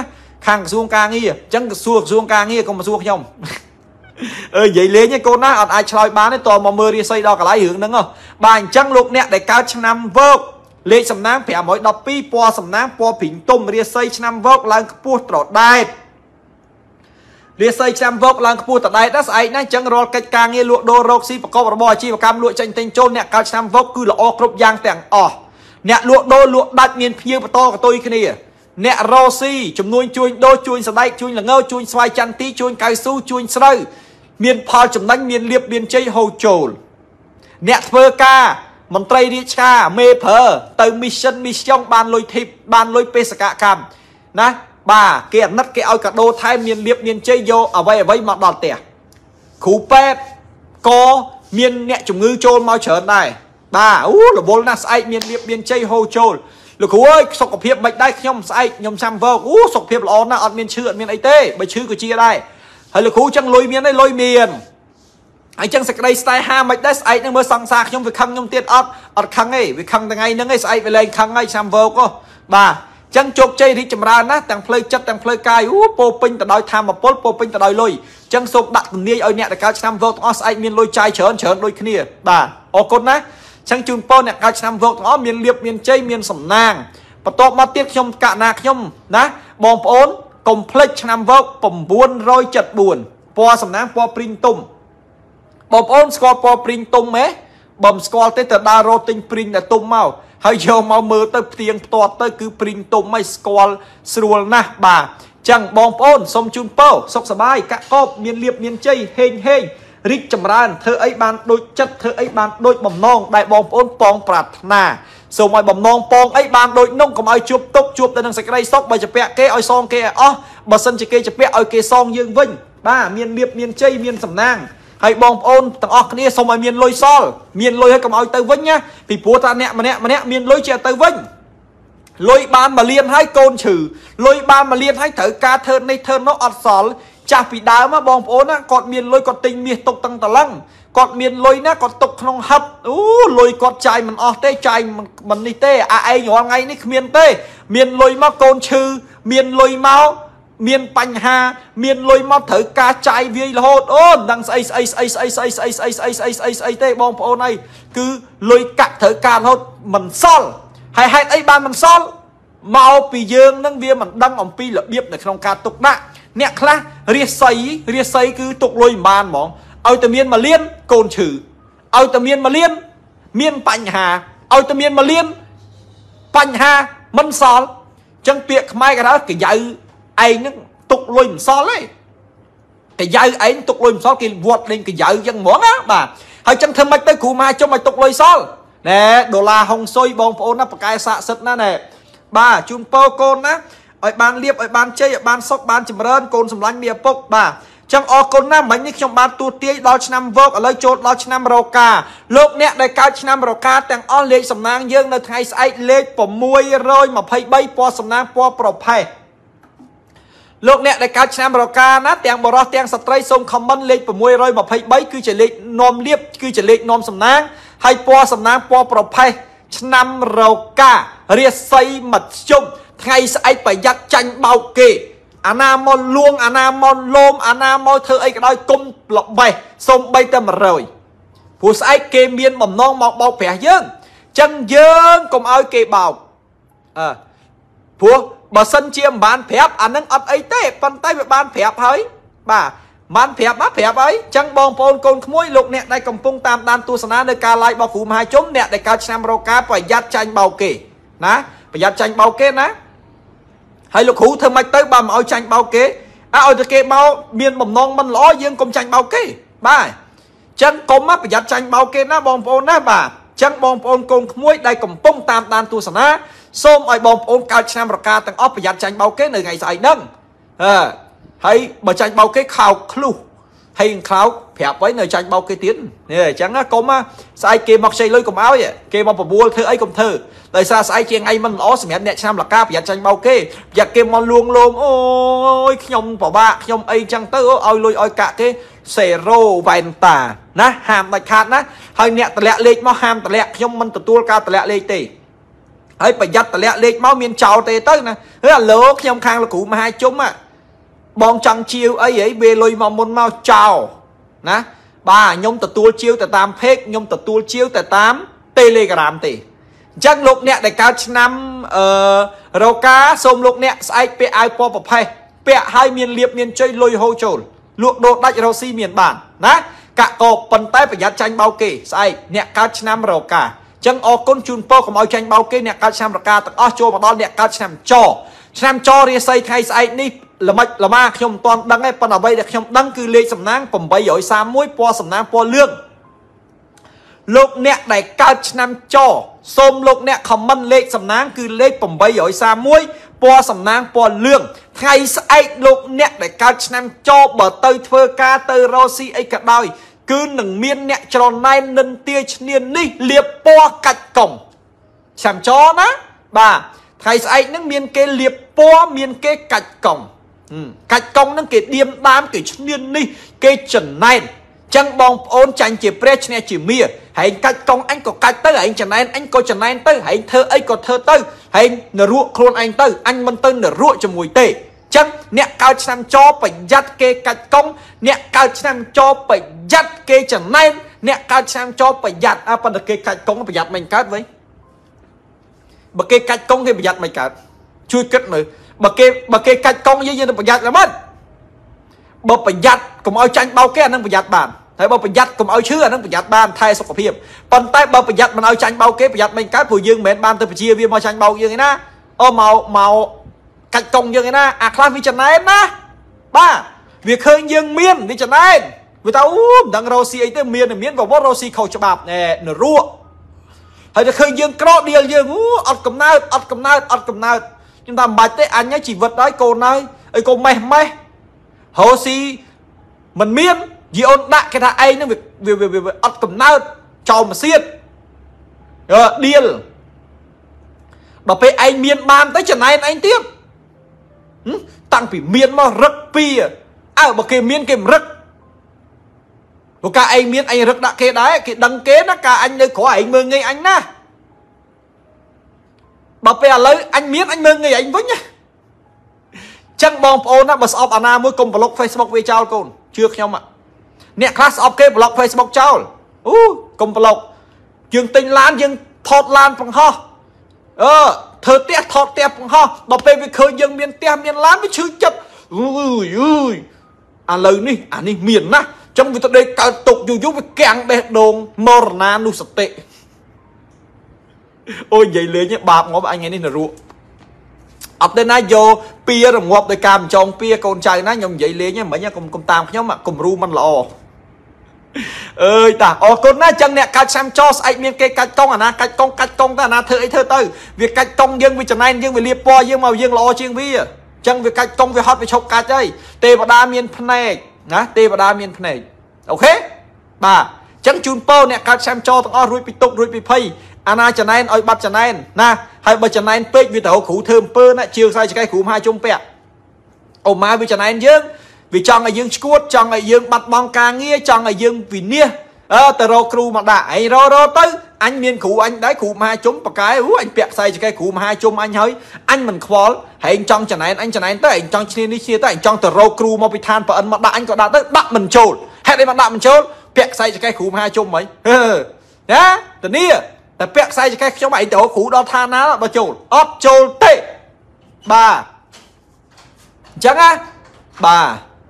khang xuông ca nghi chẳng xuông xuông ca nghi còn mà xuông nhom ơi vậy lấy nhá cô ná ai chơi bán đấy toàn mà mưa đi xây đo cả lái hướng đúng không bài chẳng lúc nè để cao năm vô lấy sầm nang phải mỗi đập pi po sầm nang po phỉnh tôm đi xây năm vô lang pua trọt đai đi xây năm vô lang pua trọt đai đó ai nè chẳng rồi cái ca nghi lụa đô rô xi và có bò chi và cam lụa tranh tinh trôn nè cao năm vô cứ là o cướp giang tẻng o nè lụa đô lụa đặt miền phía và to của tôi cái này nè rô xi chùm nuôi chui đô chui sờ đai chui là ngâu chui xoay chăn tí chui cao su chui sợi miền phò chùm đánh miền liệp miền chơi hồ trồn nè thơ ca mình tây đi cha mê phở từ mission mission ban lôi thịt ban lôi pê sạ cam nè bà kia nát cái ao cả đô thái miền liệp miền chơi vô ở vậy ở vậy mà đòn tẻ khú pet có miền nè chủng ngư trôn mau trở này bà ú là bốn nát sai miền liệp miền chơi hồ trồn là khú ơi sọc cọp hiệp bạch đây nhom sai nhom sam vô ú sọc hiệp là on na on miền chữ miền ấy tê bài chữ của chia đây hay là khú chẳng lôi miền đây lôi miền anh chẳng sạch đây style ha mạch đấy ai đang mơ sang sạc nhưng việc khăng nhưng tiền ớt ớt khăng ấy việc khăng ngày nâng ấy ai về lên khăng ngay sam vô cô bà chẳng chụp chơi đi chầm ra nát tăng play chất tăng play cay ú po pin từ đôi tham mà po po pin từ đôi lôi chẳng sụp đặt nia ở nhẹ là cao sam vô ớt ai miền lôi chai chởn chởn đôi kia bà ô cốt ná chẳng chun po nè cao sam vô ớt miền liệp miền chơi miền sầm nang và to mà tiếc nhom cả nạc nhom ná bom ốn complex sam vô bầm buôn rồi chật buồn po sầm nang po pin tum bom ôn score po pring tung mấy bom score tới từ đa rô tinh pring là tung màu hay vô màu mưa tới tiếng to tới cứ pring tung mấy score sườn na bà chẳng bom ôn xong chun po sọc sờ bay cả cọp miền liệp miền chơi hên hên rít chầm ran thơ ấy ban đôi chất thơ ấy ban đôi bầm non đại bom ôn pong prat na xong mọi bầm non pong ấy ban đôi nông còn ai chụp tốc chụp tới năng sạch đây sóc bài chụp bẹ kê oi song kê ó bà sân chỉ kê chụp bẹ oi kê song dương vinh ba miền liệp miền chơi miền sầm nang hay bom ôn tầng óc kia xong rồi miền lôi sol miền lôi hay cầm ao tây vinh nhá vì bố ta nè mà nè mà nè miền lôi chè tây vinh lôi ban mà liên hay côn trừ lôi ban mà liên hay thở ca thơ này thơ nó ọt sỏi chả vì đá mà bom ôn á còn miền lôi còn tình miền tục tăng tà lăng còn miền lôi nè còn tục không hấp ú lôi còn trai mình ọt tê trai mình đi tê à ai nhỏ ngay ní miền tê miền lôi mà côn trừ miền lôi máu miền bành hà miền lôi mót thử ca trai vi là hốt ôn đằng say say say say say say say say say say say tê bom phô này cứ lôi cắt thử ca hốt mình sol hay hay ấy ban mình sol màu pì dương nâng bia mình đăng ông pi là biếp này không ca tục đạ nè khla riết say riết say cứ tục lôi bàn mỏng ao từ miền mà liên cồn trừ ao từ miền mà liên miền bành hà ao từ miền mà liên bành hà mình sol chân tiệc mai cái đó cái dạy anh nó tục lùi so lấy cái dây anh tục lùi so cái vượt lên cái dây dân món á bà hay chân thơm mạch tới cụ mai cho mày tục lùi so nè đô la hồng xôi bông phô nó cái xạ sật na nè bà chun po côn á ở ban liệp ở ban chơi ở ban sóc ban chìm rơn côn sầm lánh bia bốc bà chẳng ở côn nam mấy những trong ban tu tiên đo năm vợt ở lấy chốt đo năm rau cà lúc nè đại cao năm rau cà tàng on lệ sầm nang dương nơi thay sai lệ bỏ muôi rồi mà phải bay po sầm nang po pro pay lúc nè đại cao năm rau cà nát tàng bò rót tàng sạt tray sông comment lệ bỏ muôi rồi mà phải bay cứ chỉ lệ nom liệp cứ chỉ lệ nom sầm nang hay po sầm nang po pro pay năm rau cà riết say mật chung thay sai phải giặt tranh bao kì anh em mòn luôn anh em mòn lôm anh em mòn thơ ấy cái đôi cung lọc bay xong bay tâm rồi phụ sai kê miên mầm non mọc bao phẻ dương chân dương cùng ơi kê bào à phụ bà sân chiêm bán phép anh nâng ớt ấy tế phần tay với bán phép hơi bà bán phép má phép ấy chân bong phôn con mũi lục nè đây cầm phung tam đan tu sana nơi ca lại bao phủ hai chấm nè đây cao trăm rô cá phải giặt tranh bao kì ná phải giặt tranh bao kê ná hay lục hữu thơm mạch tới bà mà ôi tranh bao kế à ôi từ kê bao miền mầm non mình ló dương cùng tranh bao kế bà chân công á phải giặt tranh bao kế ná bong phôn ná bà chân bong phôn con mũi đây cầm phung tam đan tu sana xôm ôi bong phôn cao trăm rô cá tăng ốp phải giặt tranh bao kế nơi ngày dài nâng à hay bà tranh bao kế khao khlu hay khao phép với nơi tranh bao kế tiến nè chẳng á công á sai kê mặc xây lôi cầm áo vậy kê bao bùa thơ ấy cầm thơ tại sao sai chiên ngay mình ó xem nè xem là ca phải tranh bao kê giặt kê mon luôn luôn ôi nhom bỏ bạc nhom ấy chẳng tớ ôi lôi ôi cả cái xẻ rô vành tà ná hàm bạch khát ná hơi nè tờ lẹ lệch mà hàm tờ lẹ nhom mình tờ tua ca tờ lẹ lệch tì ហើយប្រយ័ត្នតម្លាក់លេខមកមានចោលទេទៅណាហើយអាលោកខ្ញុំខាងលោកគ្រូមហាជុំបងចង់ជាវអីហីវាលុយមកមុនមកចោលណាបាទខ្ញុំទទួលជាវទៅតាមเพจខ្ញុំទទួលជាវទៅតាម Telegram ទេអញ្ចឹងលោកអ្នកដែលកើតឆ្នាំអឺរោកាសូមលោកអ្នកស្អែកពាក់អាវពណ៌ប្រផេះពាក់ឲ្យមានលៀបមានជ័យលុយហូរចូលលក់ដូរដាច់រ៉ូស៊ីមានបានណាកាក់កោប៉ុន្តែប្រយ័ត្នចាញ់បោកគេស្អែកអ្នកកើតឆ្នាំរោកាអញ្ចឹងអរគុណជូនពរកុំឲ្យចាញ់បោកគេអ្នកកើតឆ្នាំរោកាទាំងអស់ចូលមកដល់អ្នកកើតឆ្នាំចឆ្នាំចរាសីថ្ងៃស្អែកនេះល្មិចល្មាខ្ញុំមិនទាន់ដឹងទេប៉ុន្តែអ្វីដែលខ្ញុំដឹងគឺលេខសំណាង831ពណ៌សំណាងពណ៌លឿងលោកអ្នកដែលកើតឆ្នាំចសូមលោកអ្នកខមមិនលេខសំណាងគឺលេខ831ពណ៌សំណាងពណ៌លឿងថ្ងៃស្អែកលោកអ្នកដែលកើតឆ្នាំចបើទៅធ្វើការទៅរកស៊ីអីក៏ដោយគឺនឹងមានអ្នកច្រណែននិន្ទាឈ្នាននេះលៀបពណ៌កាច់កុំឆ្នាំចណាបាទថ្ងៃស្អែកហ្នឹងមានគេលៀបពណ៌មានគេកាច់កុំកាច់កុំហ្នឹងគេដៀមដាមគេឈ្នាននេះគេចំណែនចឹងបងប្អូនចាញ់ជាព្រះឈ្នះជាមាហែងកាច់កុងអញក៏កាច់ទៅហែងចំណែនអញក៏ចំណែនទៅហែងធ្វើអីក៏ធ្វើទៅហែងនរកខ្លួនឯងទៅអញមិនទៅនរកជាមួយទេចឹងអ្នកកើតឆ្នាំចប្រយ័ត្នគេកាច់កុងអ្នកកើតឆ្នាំចប្រយ័ត្នគេចំណែនអ្នកកើតឆ្នាំចប្រយ័ត្នអ่ะប៉ុន្តែគេកាច់កុងប្រយ័ត្នមិនកើតវិញបើគេកាច់កុងគេប្រយ័ត្នមិនកើតជួយគិតមើលបើគេបើគេកាច់កុងយើងយើងទៅប្រយ័ត្នមិនបើប្រយ័ត្នកុំឲ្យចាញ់បោកគេអានឹងប្រយ័ត្នបានហើយបើប្រយ័ត្នកុំឲ្យឈឺអានឹងប្រយ័ត្នបានថែសុខភាពប៉ុន្តែបើប្រយ័ត្នមិនឲ្យចាញ់បោកគេប្រយ័ត្នមិនកើតព្រោះយើងមិនមែនបានទៅពជាវាមកចាញ់បោកយើងឯណាអូមកមកកាច់កុងយើងឯណាអាខ្លះវាចំណែនណាបាទវាឃើញយើងមានវាចំណែនវាថាអូមិនដឹងរ៉ូស៊ីអីទេមានមានប្រវត្តិរ៉ូស៊ីខុសច្បាប់ណែនរកហើយតែឃើញយើងក្រដៀលយើងអូអត់កំណើតអត់កំណើតអត់កំណើតខ្ញុំថាមិនបាច់ទេអញជីវិតហើយកូនហើយអីកូនម៉េះម៉េះរ៉ូស៊ីមិនមានយីអូនដាក់គេថាឯងហ្នឹងវាវាអត់កំណើតចោលមកសៀតអឺដៀលដល់ពេលឯងមានបានទៅចំណែនឯងទៀតតាំងពីមានមករឹកពីអើបើគេមានគេមិនរឹកព្រោះការឯងមានឯងរឹកដាក់គេដែរគេដឹងគេណាការអញនៅក្រោយឯងមើងងាយអញណាបើពេលឥឡូវអញមានអញមើងងាយឯងវិញណាចឹងបងប្អូនណាបើស្អប់អាណាមួយកុំប្លុក Facebook វាចោលកូនជឿខ្ញុំអ្នកខ្លះស្អប់គេប្លុក Facebook ចោលអូកុំប្លុកយើងទិញឡានយើងថតឡានបង្ហោះអឺធ្វើផ្ទះថតផ្ទះបង្ហោះដល់ពេលវាឃើញយើងមានផ្ទះមានឡានវាឈឺចិត្តអើយអើយឥឡូវនេះអានេះមានណាចឹងវាទៅដេកកើតទុកយូរយូរវាកាំងបេះដូងមរណានុសតិអូយនិយាយលេងបាបងាប់អញថ្ងៃនេះនរកអត់ទេណាយកពីរងាប់ដោយការបញ្ចងពីកូនចៅណាខ្ញុំនិយាយលេងហ្នឹងមិញកុំកុំតាមខ្ញុំគំរូមិនល្អអើយតាអរគុណណាចឹងអ្នកកាច់ឆ្នាំចស្អែកមានគេកាច់កុងអាណាកាច់កុងកាច់កុងទៅអាណាធ្វើអីធ្វើទៅវាកាច់កុងយើងវាចំណែនយើងវាលៀបពណ៌យើងមកយើងល្អជាងវាចឹងវាកាច់កុងវាហត់វាឈប់កាច់ហើយទេវតាមានភ្នែកណាទេវតាមានភ្នែកអូខេបាទចឹងជូនពរអ្នកកាច់ឆ្នាំចទាំងអស់រួចពីទុករួចពីភ័យអាណាចំណែនឲ្យបាត់ចំណែនណាហើយបើចំណែនពេកវាទៅគ្រូធ្វើអំពើណាជឿខ្សែចកេះគ្រូមហាជុំពាក់អូម៉ាវាចំណែនយើងវាចង់ឲ្យយើងឈួតចង់ឲ្យយើងបាត់បង់ការងារចង់ឲ្យយើងវិនិច្ឆ័យអើទៅរកគ្រូមកដាក់ឯងររទៅអញមានគ្រូអញដែរគ្រូមហាជុំបកែអូអញពាក់ខ្សែចកេះគ្រូមហាជុំអញហើយអញមិនខ្វល់ហែងចង់ចំណែនអញចំណែនទៅឯងចង់ឈ្នានេះឈ្នាទៅឯងចង់ទៅរកគ្រូមកពីឋានប្រអិនមកដាក់អញក៏ដាក់ទៅដាក់មិនចូលហេតុអីមកដាក់មិនចូលពាក់ខ្សែចកេះគ្រូមហាជុំហីណាតានេះតែពាក់ខ្សែចកេះខ្ញុំឯងទៅគ្រូដល់ឋានណាដល់ចូលអត់ចូលទេបាទអញ្ចឹងណាបាទ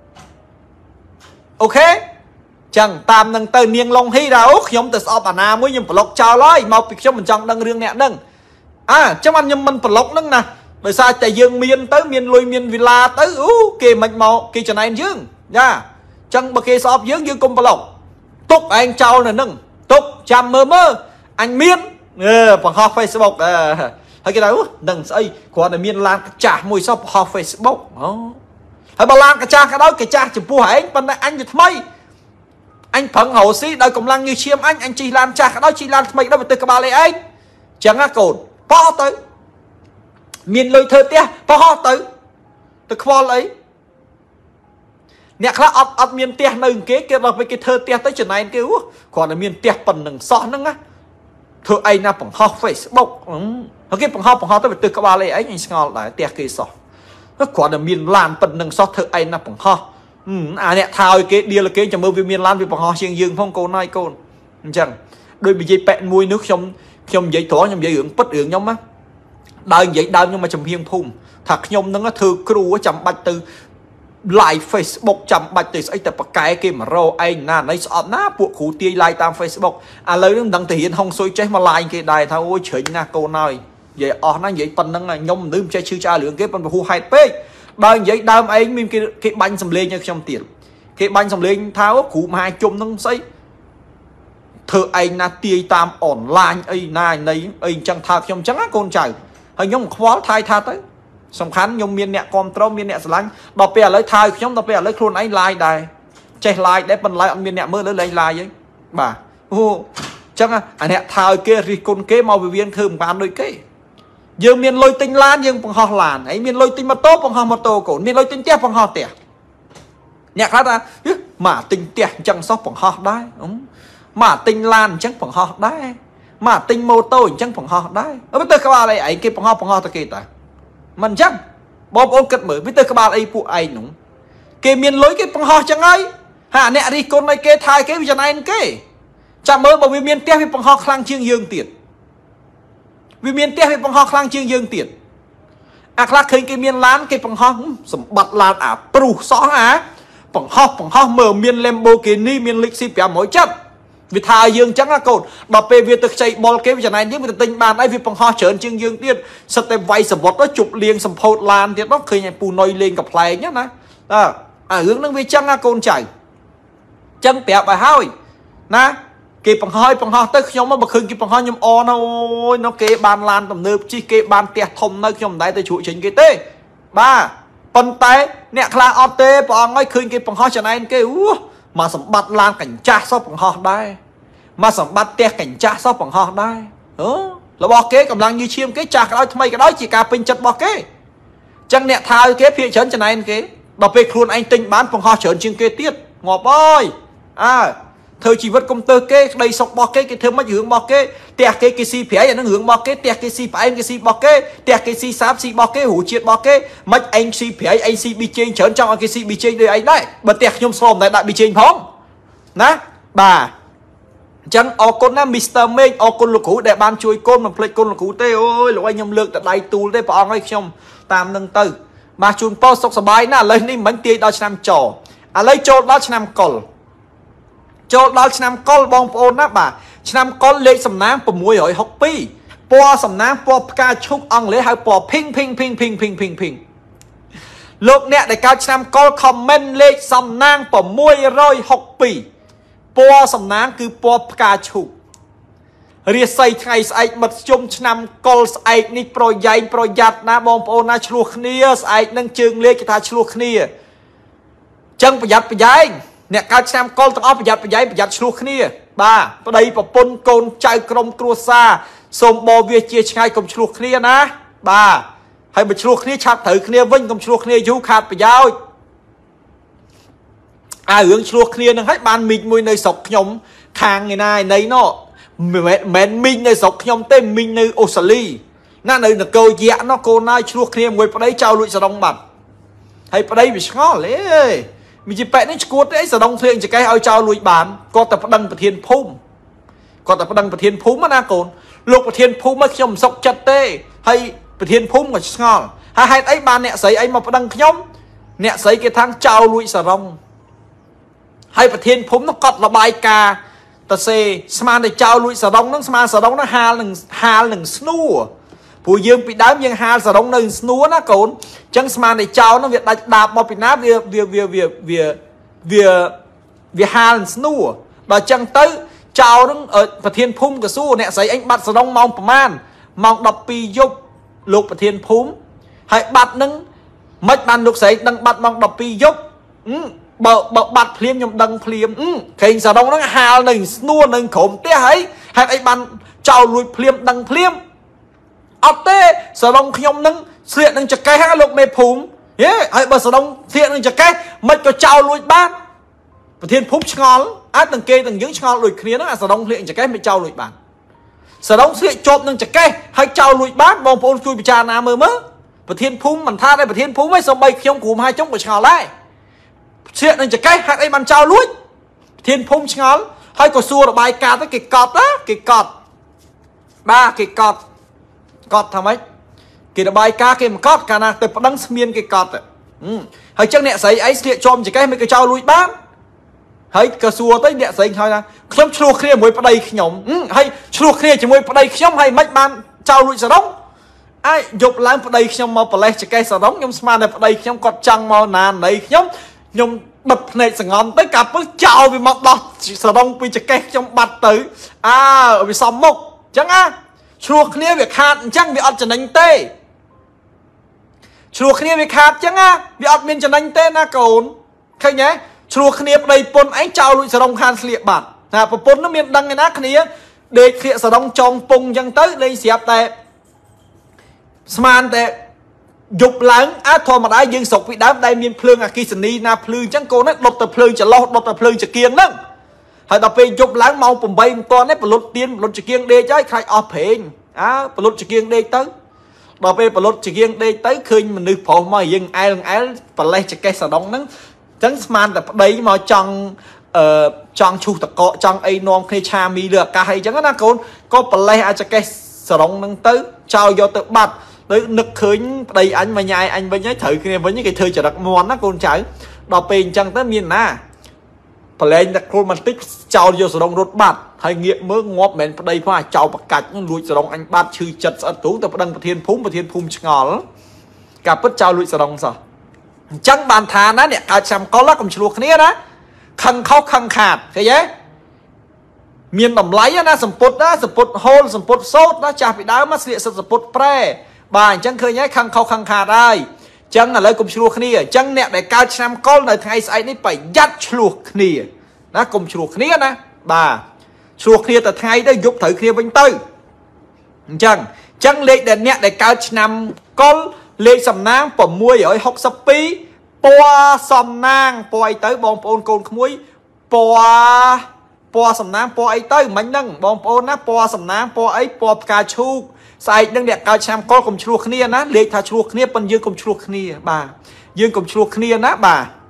អូខេចឹងតាមនឹងទៅនាងឡុងហ៊ីដែរអូខ្ញុំទៅស្អប់អាណាមួយខ្ញុំប្លុកចោលហើយមកពីខ្ញុំមិនចង់ដឹងរឿងអ្នកហ្នឹងអើចឹងខ្ញុំមិនប្លុកហ្នឹងណាដោយសារតែយើងមានទៅមានលុយមានវិឡាទៅអូគេមិនមកគេចំណែនយើងយ៉ាចឹងបើគេស្អប់យើងយើងកុំប្លុកទុកឯងចោលនៅហ្នឹងទុកចាំមើលមើលអញមានអឺបង្ហោះ Facebook អឺហើយគេថាអូដឹងស្អីគ្រាន់តែមានឡានកាចាស់មួយសោះបង្ហោះ Facebook អូហើយបើឡានកាចាស់ក៏ដោយកាចាស់ចំពោះឯងប៉ុន្តែអញវាថ្មីអញប្រឹងរកស៊ីដោយកម្លាំងញើសឈាមអញអញជិះឡានចាស់ក៏ដោយជិះឡានថ្មីដល់ទៅក្បាលឯងចឹងណាកូនបោះទៅមានលុយធ្វើផ្ទះបោះទៅទៅខ្វល់អីអ្នកខ្លះអត់អត់មានផ្ទះនៅគេគេដល់ពេលគេធ្វើផ្ទះទៅចំណែនគេអូគ្រាន់តែមានផ្ទះប៉ុណ្្នឹងសោះហ្នឹងណា thưa ai na bằng ho Facebook cái bằng ho bằng ho tới bị từ các bà lấy ấy anh ngon lại tia kia sọ nó quả là miền lan bận nâng sót thưa ai na bằng ho à nè thao cái đi là cái cho mơ vì miền lan vì bằng ho xiên dương phong cô nói cô chẳng đôi bị dây bẹn mùi nước trong trong dây thỏ trong dây hưởng bất hưởng nhóm á đời vậy đời nhưng mà chầm hiên phun thật nhom nó thư kêu chầm bạch từ lại Facebook chầm bạch từ ấy tập cái kia mà rô anh na lấy sọt ná buộc khu tia like tam Facebook à lấy nó đăng thể hiện không xôi chết mà like cái đài thao ôi trời na cô nói vậy ở nó vậy phần nó là nhom nếm chơi chư cha lượng cái phần khu hai p đời vậy đam ấy mình cái cái bánh sầm lên như trong tiền cái bánh sầm lên tháo cụ hai chôm nó xây thưa anh na tia tam online ấy na này ấy chẳng thật trong chẳng con trai hay nhóm khóa thai tha tới song khán nhóm miền nẹt con trâu miền nẹt lánh đọc bè lấy thai nhóm đọc bè lấy khuôn ấy like đài chạy like để phần like miền nẹt mơ lấy lấy like ấy bà ô chắc à anh nẹt thai kia thì con kế mau về viên thơm bán đôi cái dương miền lôi tinh lan dương bằng họ làn ấy miền lôi tinh mà tốt bằng họ mà tô cổ miền lôi tinh tép bằng họ tẻ nhạc hát ra mà tinh tẻ chẳng sót bằng họ đấy mà tinh lan chẳng bằng họ đấy mà tinh mô tô chẳng bằng họ đấy ở bây giờ các bạn này ấy cái bằng họ bằng họ ta kì ta mình chắc bom ôn cất mở bây giờ các bạn ấy phụ ai núng cái miền lối cái bằng họ chẳng ấy hà nè đi con này kê thai cái vì này kê chả mơ bởi vì miền tép thì bằng họ khang chương dương tiền vì miền tép thì bằng họ khang chương dương tiền à khác khi cái miền lán cái bằng họ sầm bật làn à pru xó á bằng họ bằng họ mở miền Lamborghini miền lịch sĩ bẻ mỗi chất vì thà dương chẳng là cột đọc về việc thực chạy ball kế này nhưng mà tình bàn ấy vì bằng ho trở chương dương tiên sắp tới vay sập vót nó chụp liền sầm phốt lan thì nó khơi nhảy pù nôi lên gặp lại nhá nè à à hướng nó vì chẳng là côn chạy chân bẹp bài hơi nè kịp bằng hơi bằng ho tới nhóm nó bật khưng kịp bằng ho nhom o nó ôi nó kế bàn lan tầm nơ chi kế bàn tẹt thông nơi nhóm đấy tới chuỗi chính cái tê ba phần tay nè là o tê bằng ấy khơi kịp bằng ho trở này cái mà sầm bát lan cảnh cha sao bằng họ đây mà sầm bát te cảnh cha sao bằng họ đây ừ là bò kế cầm lăng như chiêm cái cha cái đó thay cái đó chỉ cả pin chật bò kế chẳng nẹt thao kế phía chấn cho này anh kế đọc về khuôn anh tinh bán bằng họ chấn chương kế tiết ngọt ơi à thời chỉ vật công tơ kế đây sọc bò kế cái thơm mất hướng bò kế te kế cái si phía nó hướng bò kế te cái si phải cái si bò kế te cái si sáp si bò kế hủ chiết bò kế mất anh si phía anh si bị trên chấn trong cái si bị trên đây anh đấy bật tẹt nhôm xôm này đại bị trên phóng nè bà chẳng ở con na Mister Minh ở con lục cũ để ban chui con mà plei con lục cũ tê ơi lục anh nhầm lượng tại đây tu đây bỏ ngay trong tam nâng tư mà chun po sọc sờ bài na lấy ní bánh tê đó năm trò à lấy cho đó năm col cho đó năm col bong ôn á bà năm col lấy sầm nám của muối hỏi học pi po sầm nám po ca chúc ông lấy hai po ping ping ping ping ping ping ping lúc nè để cao năm col comment lấy sầm nang của muối rồi học pi po sầm nám cứ po ca chúc riêng say ngày say bật chung năm col say ní pro dây pro giặt na bong ôn na chuộc nia say nâng chương lấy cái ta chuộc nia chânประหยัดประหยัดเนี่ยการนำกอลต้องเอาประหยัดประหยัดประหยัดชลุกนี่บ้าประเดี๋ยวปนโกนใจกรมครัวซาส่งบอเวียเจียชายกรมชลุกนี่นะบ้าให้ไปชลุกนี่ชักถือนี่วิ่งกรมชลุกนี่ยูขาดประหยัดอ่าเรื่องชลุกนี่นึงให้บ้านมิงมวยในศกขยมคางไงนายในเนาะแมนมิงในศกขยมเต้มิงในออสเตรเลียนั่นเลยนะเกย์แย่เนาะโกนายชลุกนี่มวยประเดี๋ยวเจ้าลุยสะดองบัดให้ประเดี๋ยวไปช้อเลยมีจีแปะนี่ชกวดไอ้สะดองเทียงจะแกเอาเจ้าลุยบานก็แต่ประดังประเทียนพุ่มก็แต่ประดังประเทียนพุ่มมานาโกนลูกประเทียนพุ่มมาขยมศกจัดเต้ให้ประเทียนพุ่มกับช้อให้ให้ไอ้บานเนี่ยใส่ไอ้มาประดังขยมเนี่ยใส่กระทั่งเจ้าลุยสะดองให้ประเทียนพุ่มต้องกดระบายกาแต่เซสมาในเจ้าลุยสะดองนั่งสมาสะดองนั่งฮาหนึ่งฮาหนึ่งสนูผู้ยืมปีดามยังหาสะดองหนึ่งสนูนะโกนจังสมาในเจ้านั่งเวียดดาบมาปีน้าเวียเวียเวียเวียเวียเวียเวียฮาสนูแต่จังเต้เจ้านั่งเออประเทียนพุ่มกับสู้เนี่ยใส่ไอ้บัตรสะดองมองประมาณมองดับปียุบลูกประเทียนพุ่มให้บัตรนั่งไม่บันลูกใส่ดังบัตรมองดับปียุบอืมเบอเบอบัตรเพลียมยมดังเพลียมอืมเข่งสะดองนั่งหาหนึ่งสนูหนึ่งขมเตี้ยให้ให้ไอ้บันเจ้าลุยเพลียมดังเพลียมเอาเต้สะดองขยมนึงเสียนึงจะแก้ให้ลูกเมพุ่มเฮ้ยไอ้บสะดองเสียนึงจะแก้มันก็เจ้าลุยบ้านประเทศพุ่มชงอลไอ้ตั้งเกตั้งยื้อชงอลลุยเคลียร์นะสะดองเสียจะแก้ไม่เจ้าลุยบ้าน sở đông sẽ chộp nâng chả kê hay trao lụi bát bóng bóng chui bị trà nà mơ mơ và thiên phung mình tha đây và thiên phung ấy xong bay khiông cùm hai chống của ngào lại sẽ nâng chả kê hay đây bàn trao lụi thiên phung ngào hay có xua được bài ca tới cái cọt đó cái cọt ba cái cọt cọt thằng ấy cái bài ca cái mà cọt cả nà tôi đăng miên cái cọt hay chắc nẹ giấy ấy sẽ chôm chả kê mấy cái trao lụi bát hay cơ xua tới nẹ giấy thôi nè không chua kia mới bắt đây nhóm hay chua kia chỉ mới bắt đây nhóm hay mấy bạn trao lụi sở đông ai dục làm bắt đây nhóm mà bắt lấy chỉ cái sở đông nhóm smart này bắt đây nhóm còn trăng màu nàn này nhóm nhóm bật này sẽ ngon tới cả bước chào vì mặt đỏ sở đông vì chỉ cái nhóm bật tới à vì xong mục chẳng á chua kia việc hạt chẳng vì ăn cho đánh tê chua kia việc hạt chẳng á vì ăn miên cho đánh tê na cồn khai nhé chua kia đây pôn anh trao lụi sở đông khan liệt bản nè và pôn nó miền đăng cái nát kia để khịa sở đông trong pung dân tới lên xếp tệ sman tệ dục lãng á thôi mà đã dương sọc vị đám đây miền phường à kia s니 na phường chẳng cô nó đột tập phường chả lo đột tập phường chả kiêng đó hay đọc về dục lãng mau bầm bay to nét lột tiền lột chả kiêng đê trái khai ọp hình á lột chả kiêng đê tới đọc về lột chả kiêng đê tới khơi mình được phổ mà dừng ai lần ai và lấy chả cây sở đông nắng chẳng sman là đấy mà trong trong chu tật cọ trong ai non khi cha mi được cả hay chẳng nó con có play ai cho cái sở đông nâng tới trao vô tự bật tới nực khơi đây anh mà nhai anh với nhái thử kia với những cái thư trở đặc món nó con trái đọc pin chẳng tới miền na play đặt romantic trao vô sở đông rốt bật hay nghiệm mớ ngọt mền đây phải trao bạc cạch lùi sở đông anh bát chư chật sợ tú tập đăng thiên phúng và thiên phúng ngỏ cả bất trao lùi sở đông sao chẳng bàn thà nó nè cả trăm có lá cầm chuột kia đó khăn khóc khăn khạt thấy vậy miền đầm lấy na sầm put đó sầm put hole sầm put sốt đó chả bị đá mắt liệt sầm put pre bài chẳng khơi nhái khăn khóc khăn khạt đây chẳng là lấy cầm chuột kia chẳng nè để cao trăm con này thay sai này phải dắt chuột kia nó cầm chuột kia nè bà chuột kia từ thay đó giúp thử kia bên tư chẳng chẳng lệ để nè để cao trăm con lệ sầm nang phẩm muối ở học sắp pi po sầm nang po ấy tới bom pôn côn muối po po sầm nang po ấy tới mình nâng bom pôn á po sầm nang po ấy po cà chu sai nâng đẹp cao trăm con cùng chuột kia ná lệ thà chuột kia bên dương cùng chuột kia bà dương cùng chuột kia ná bà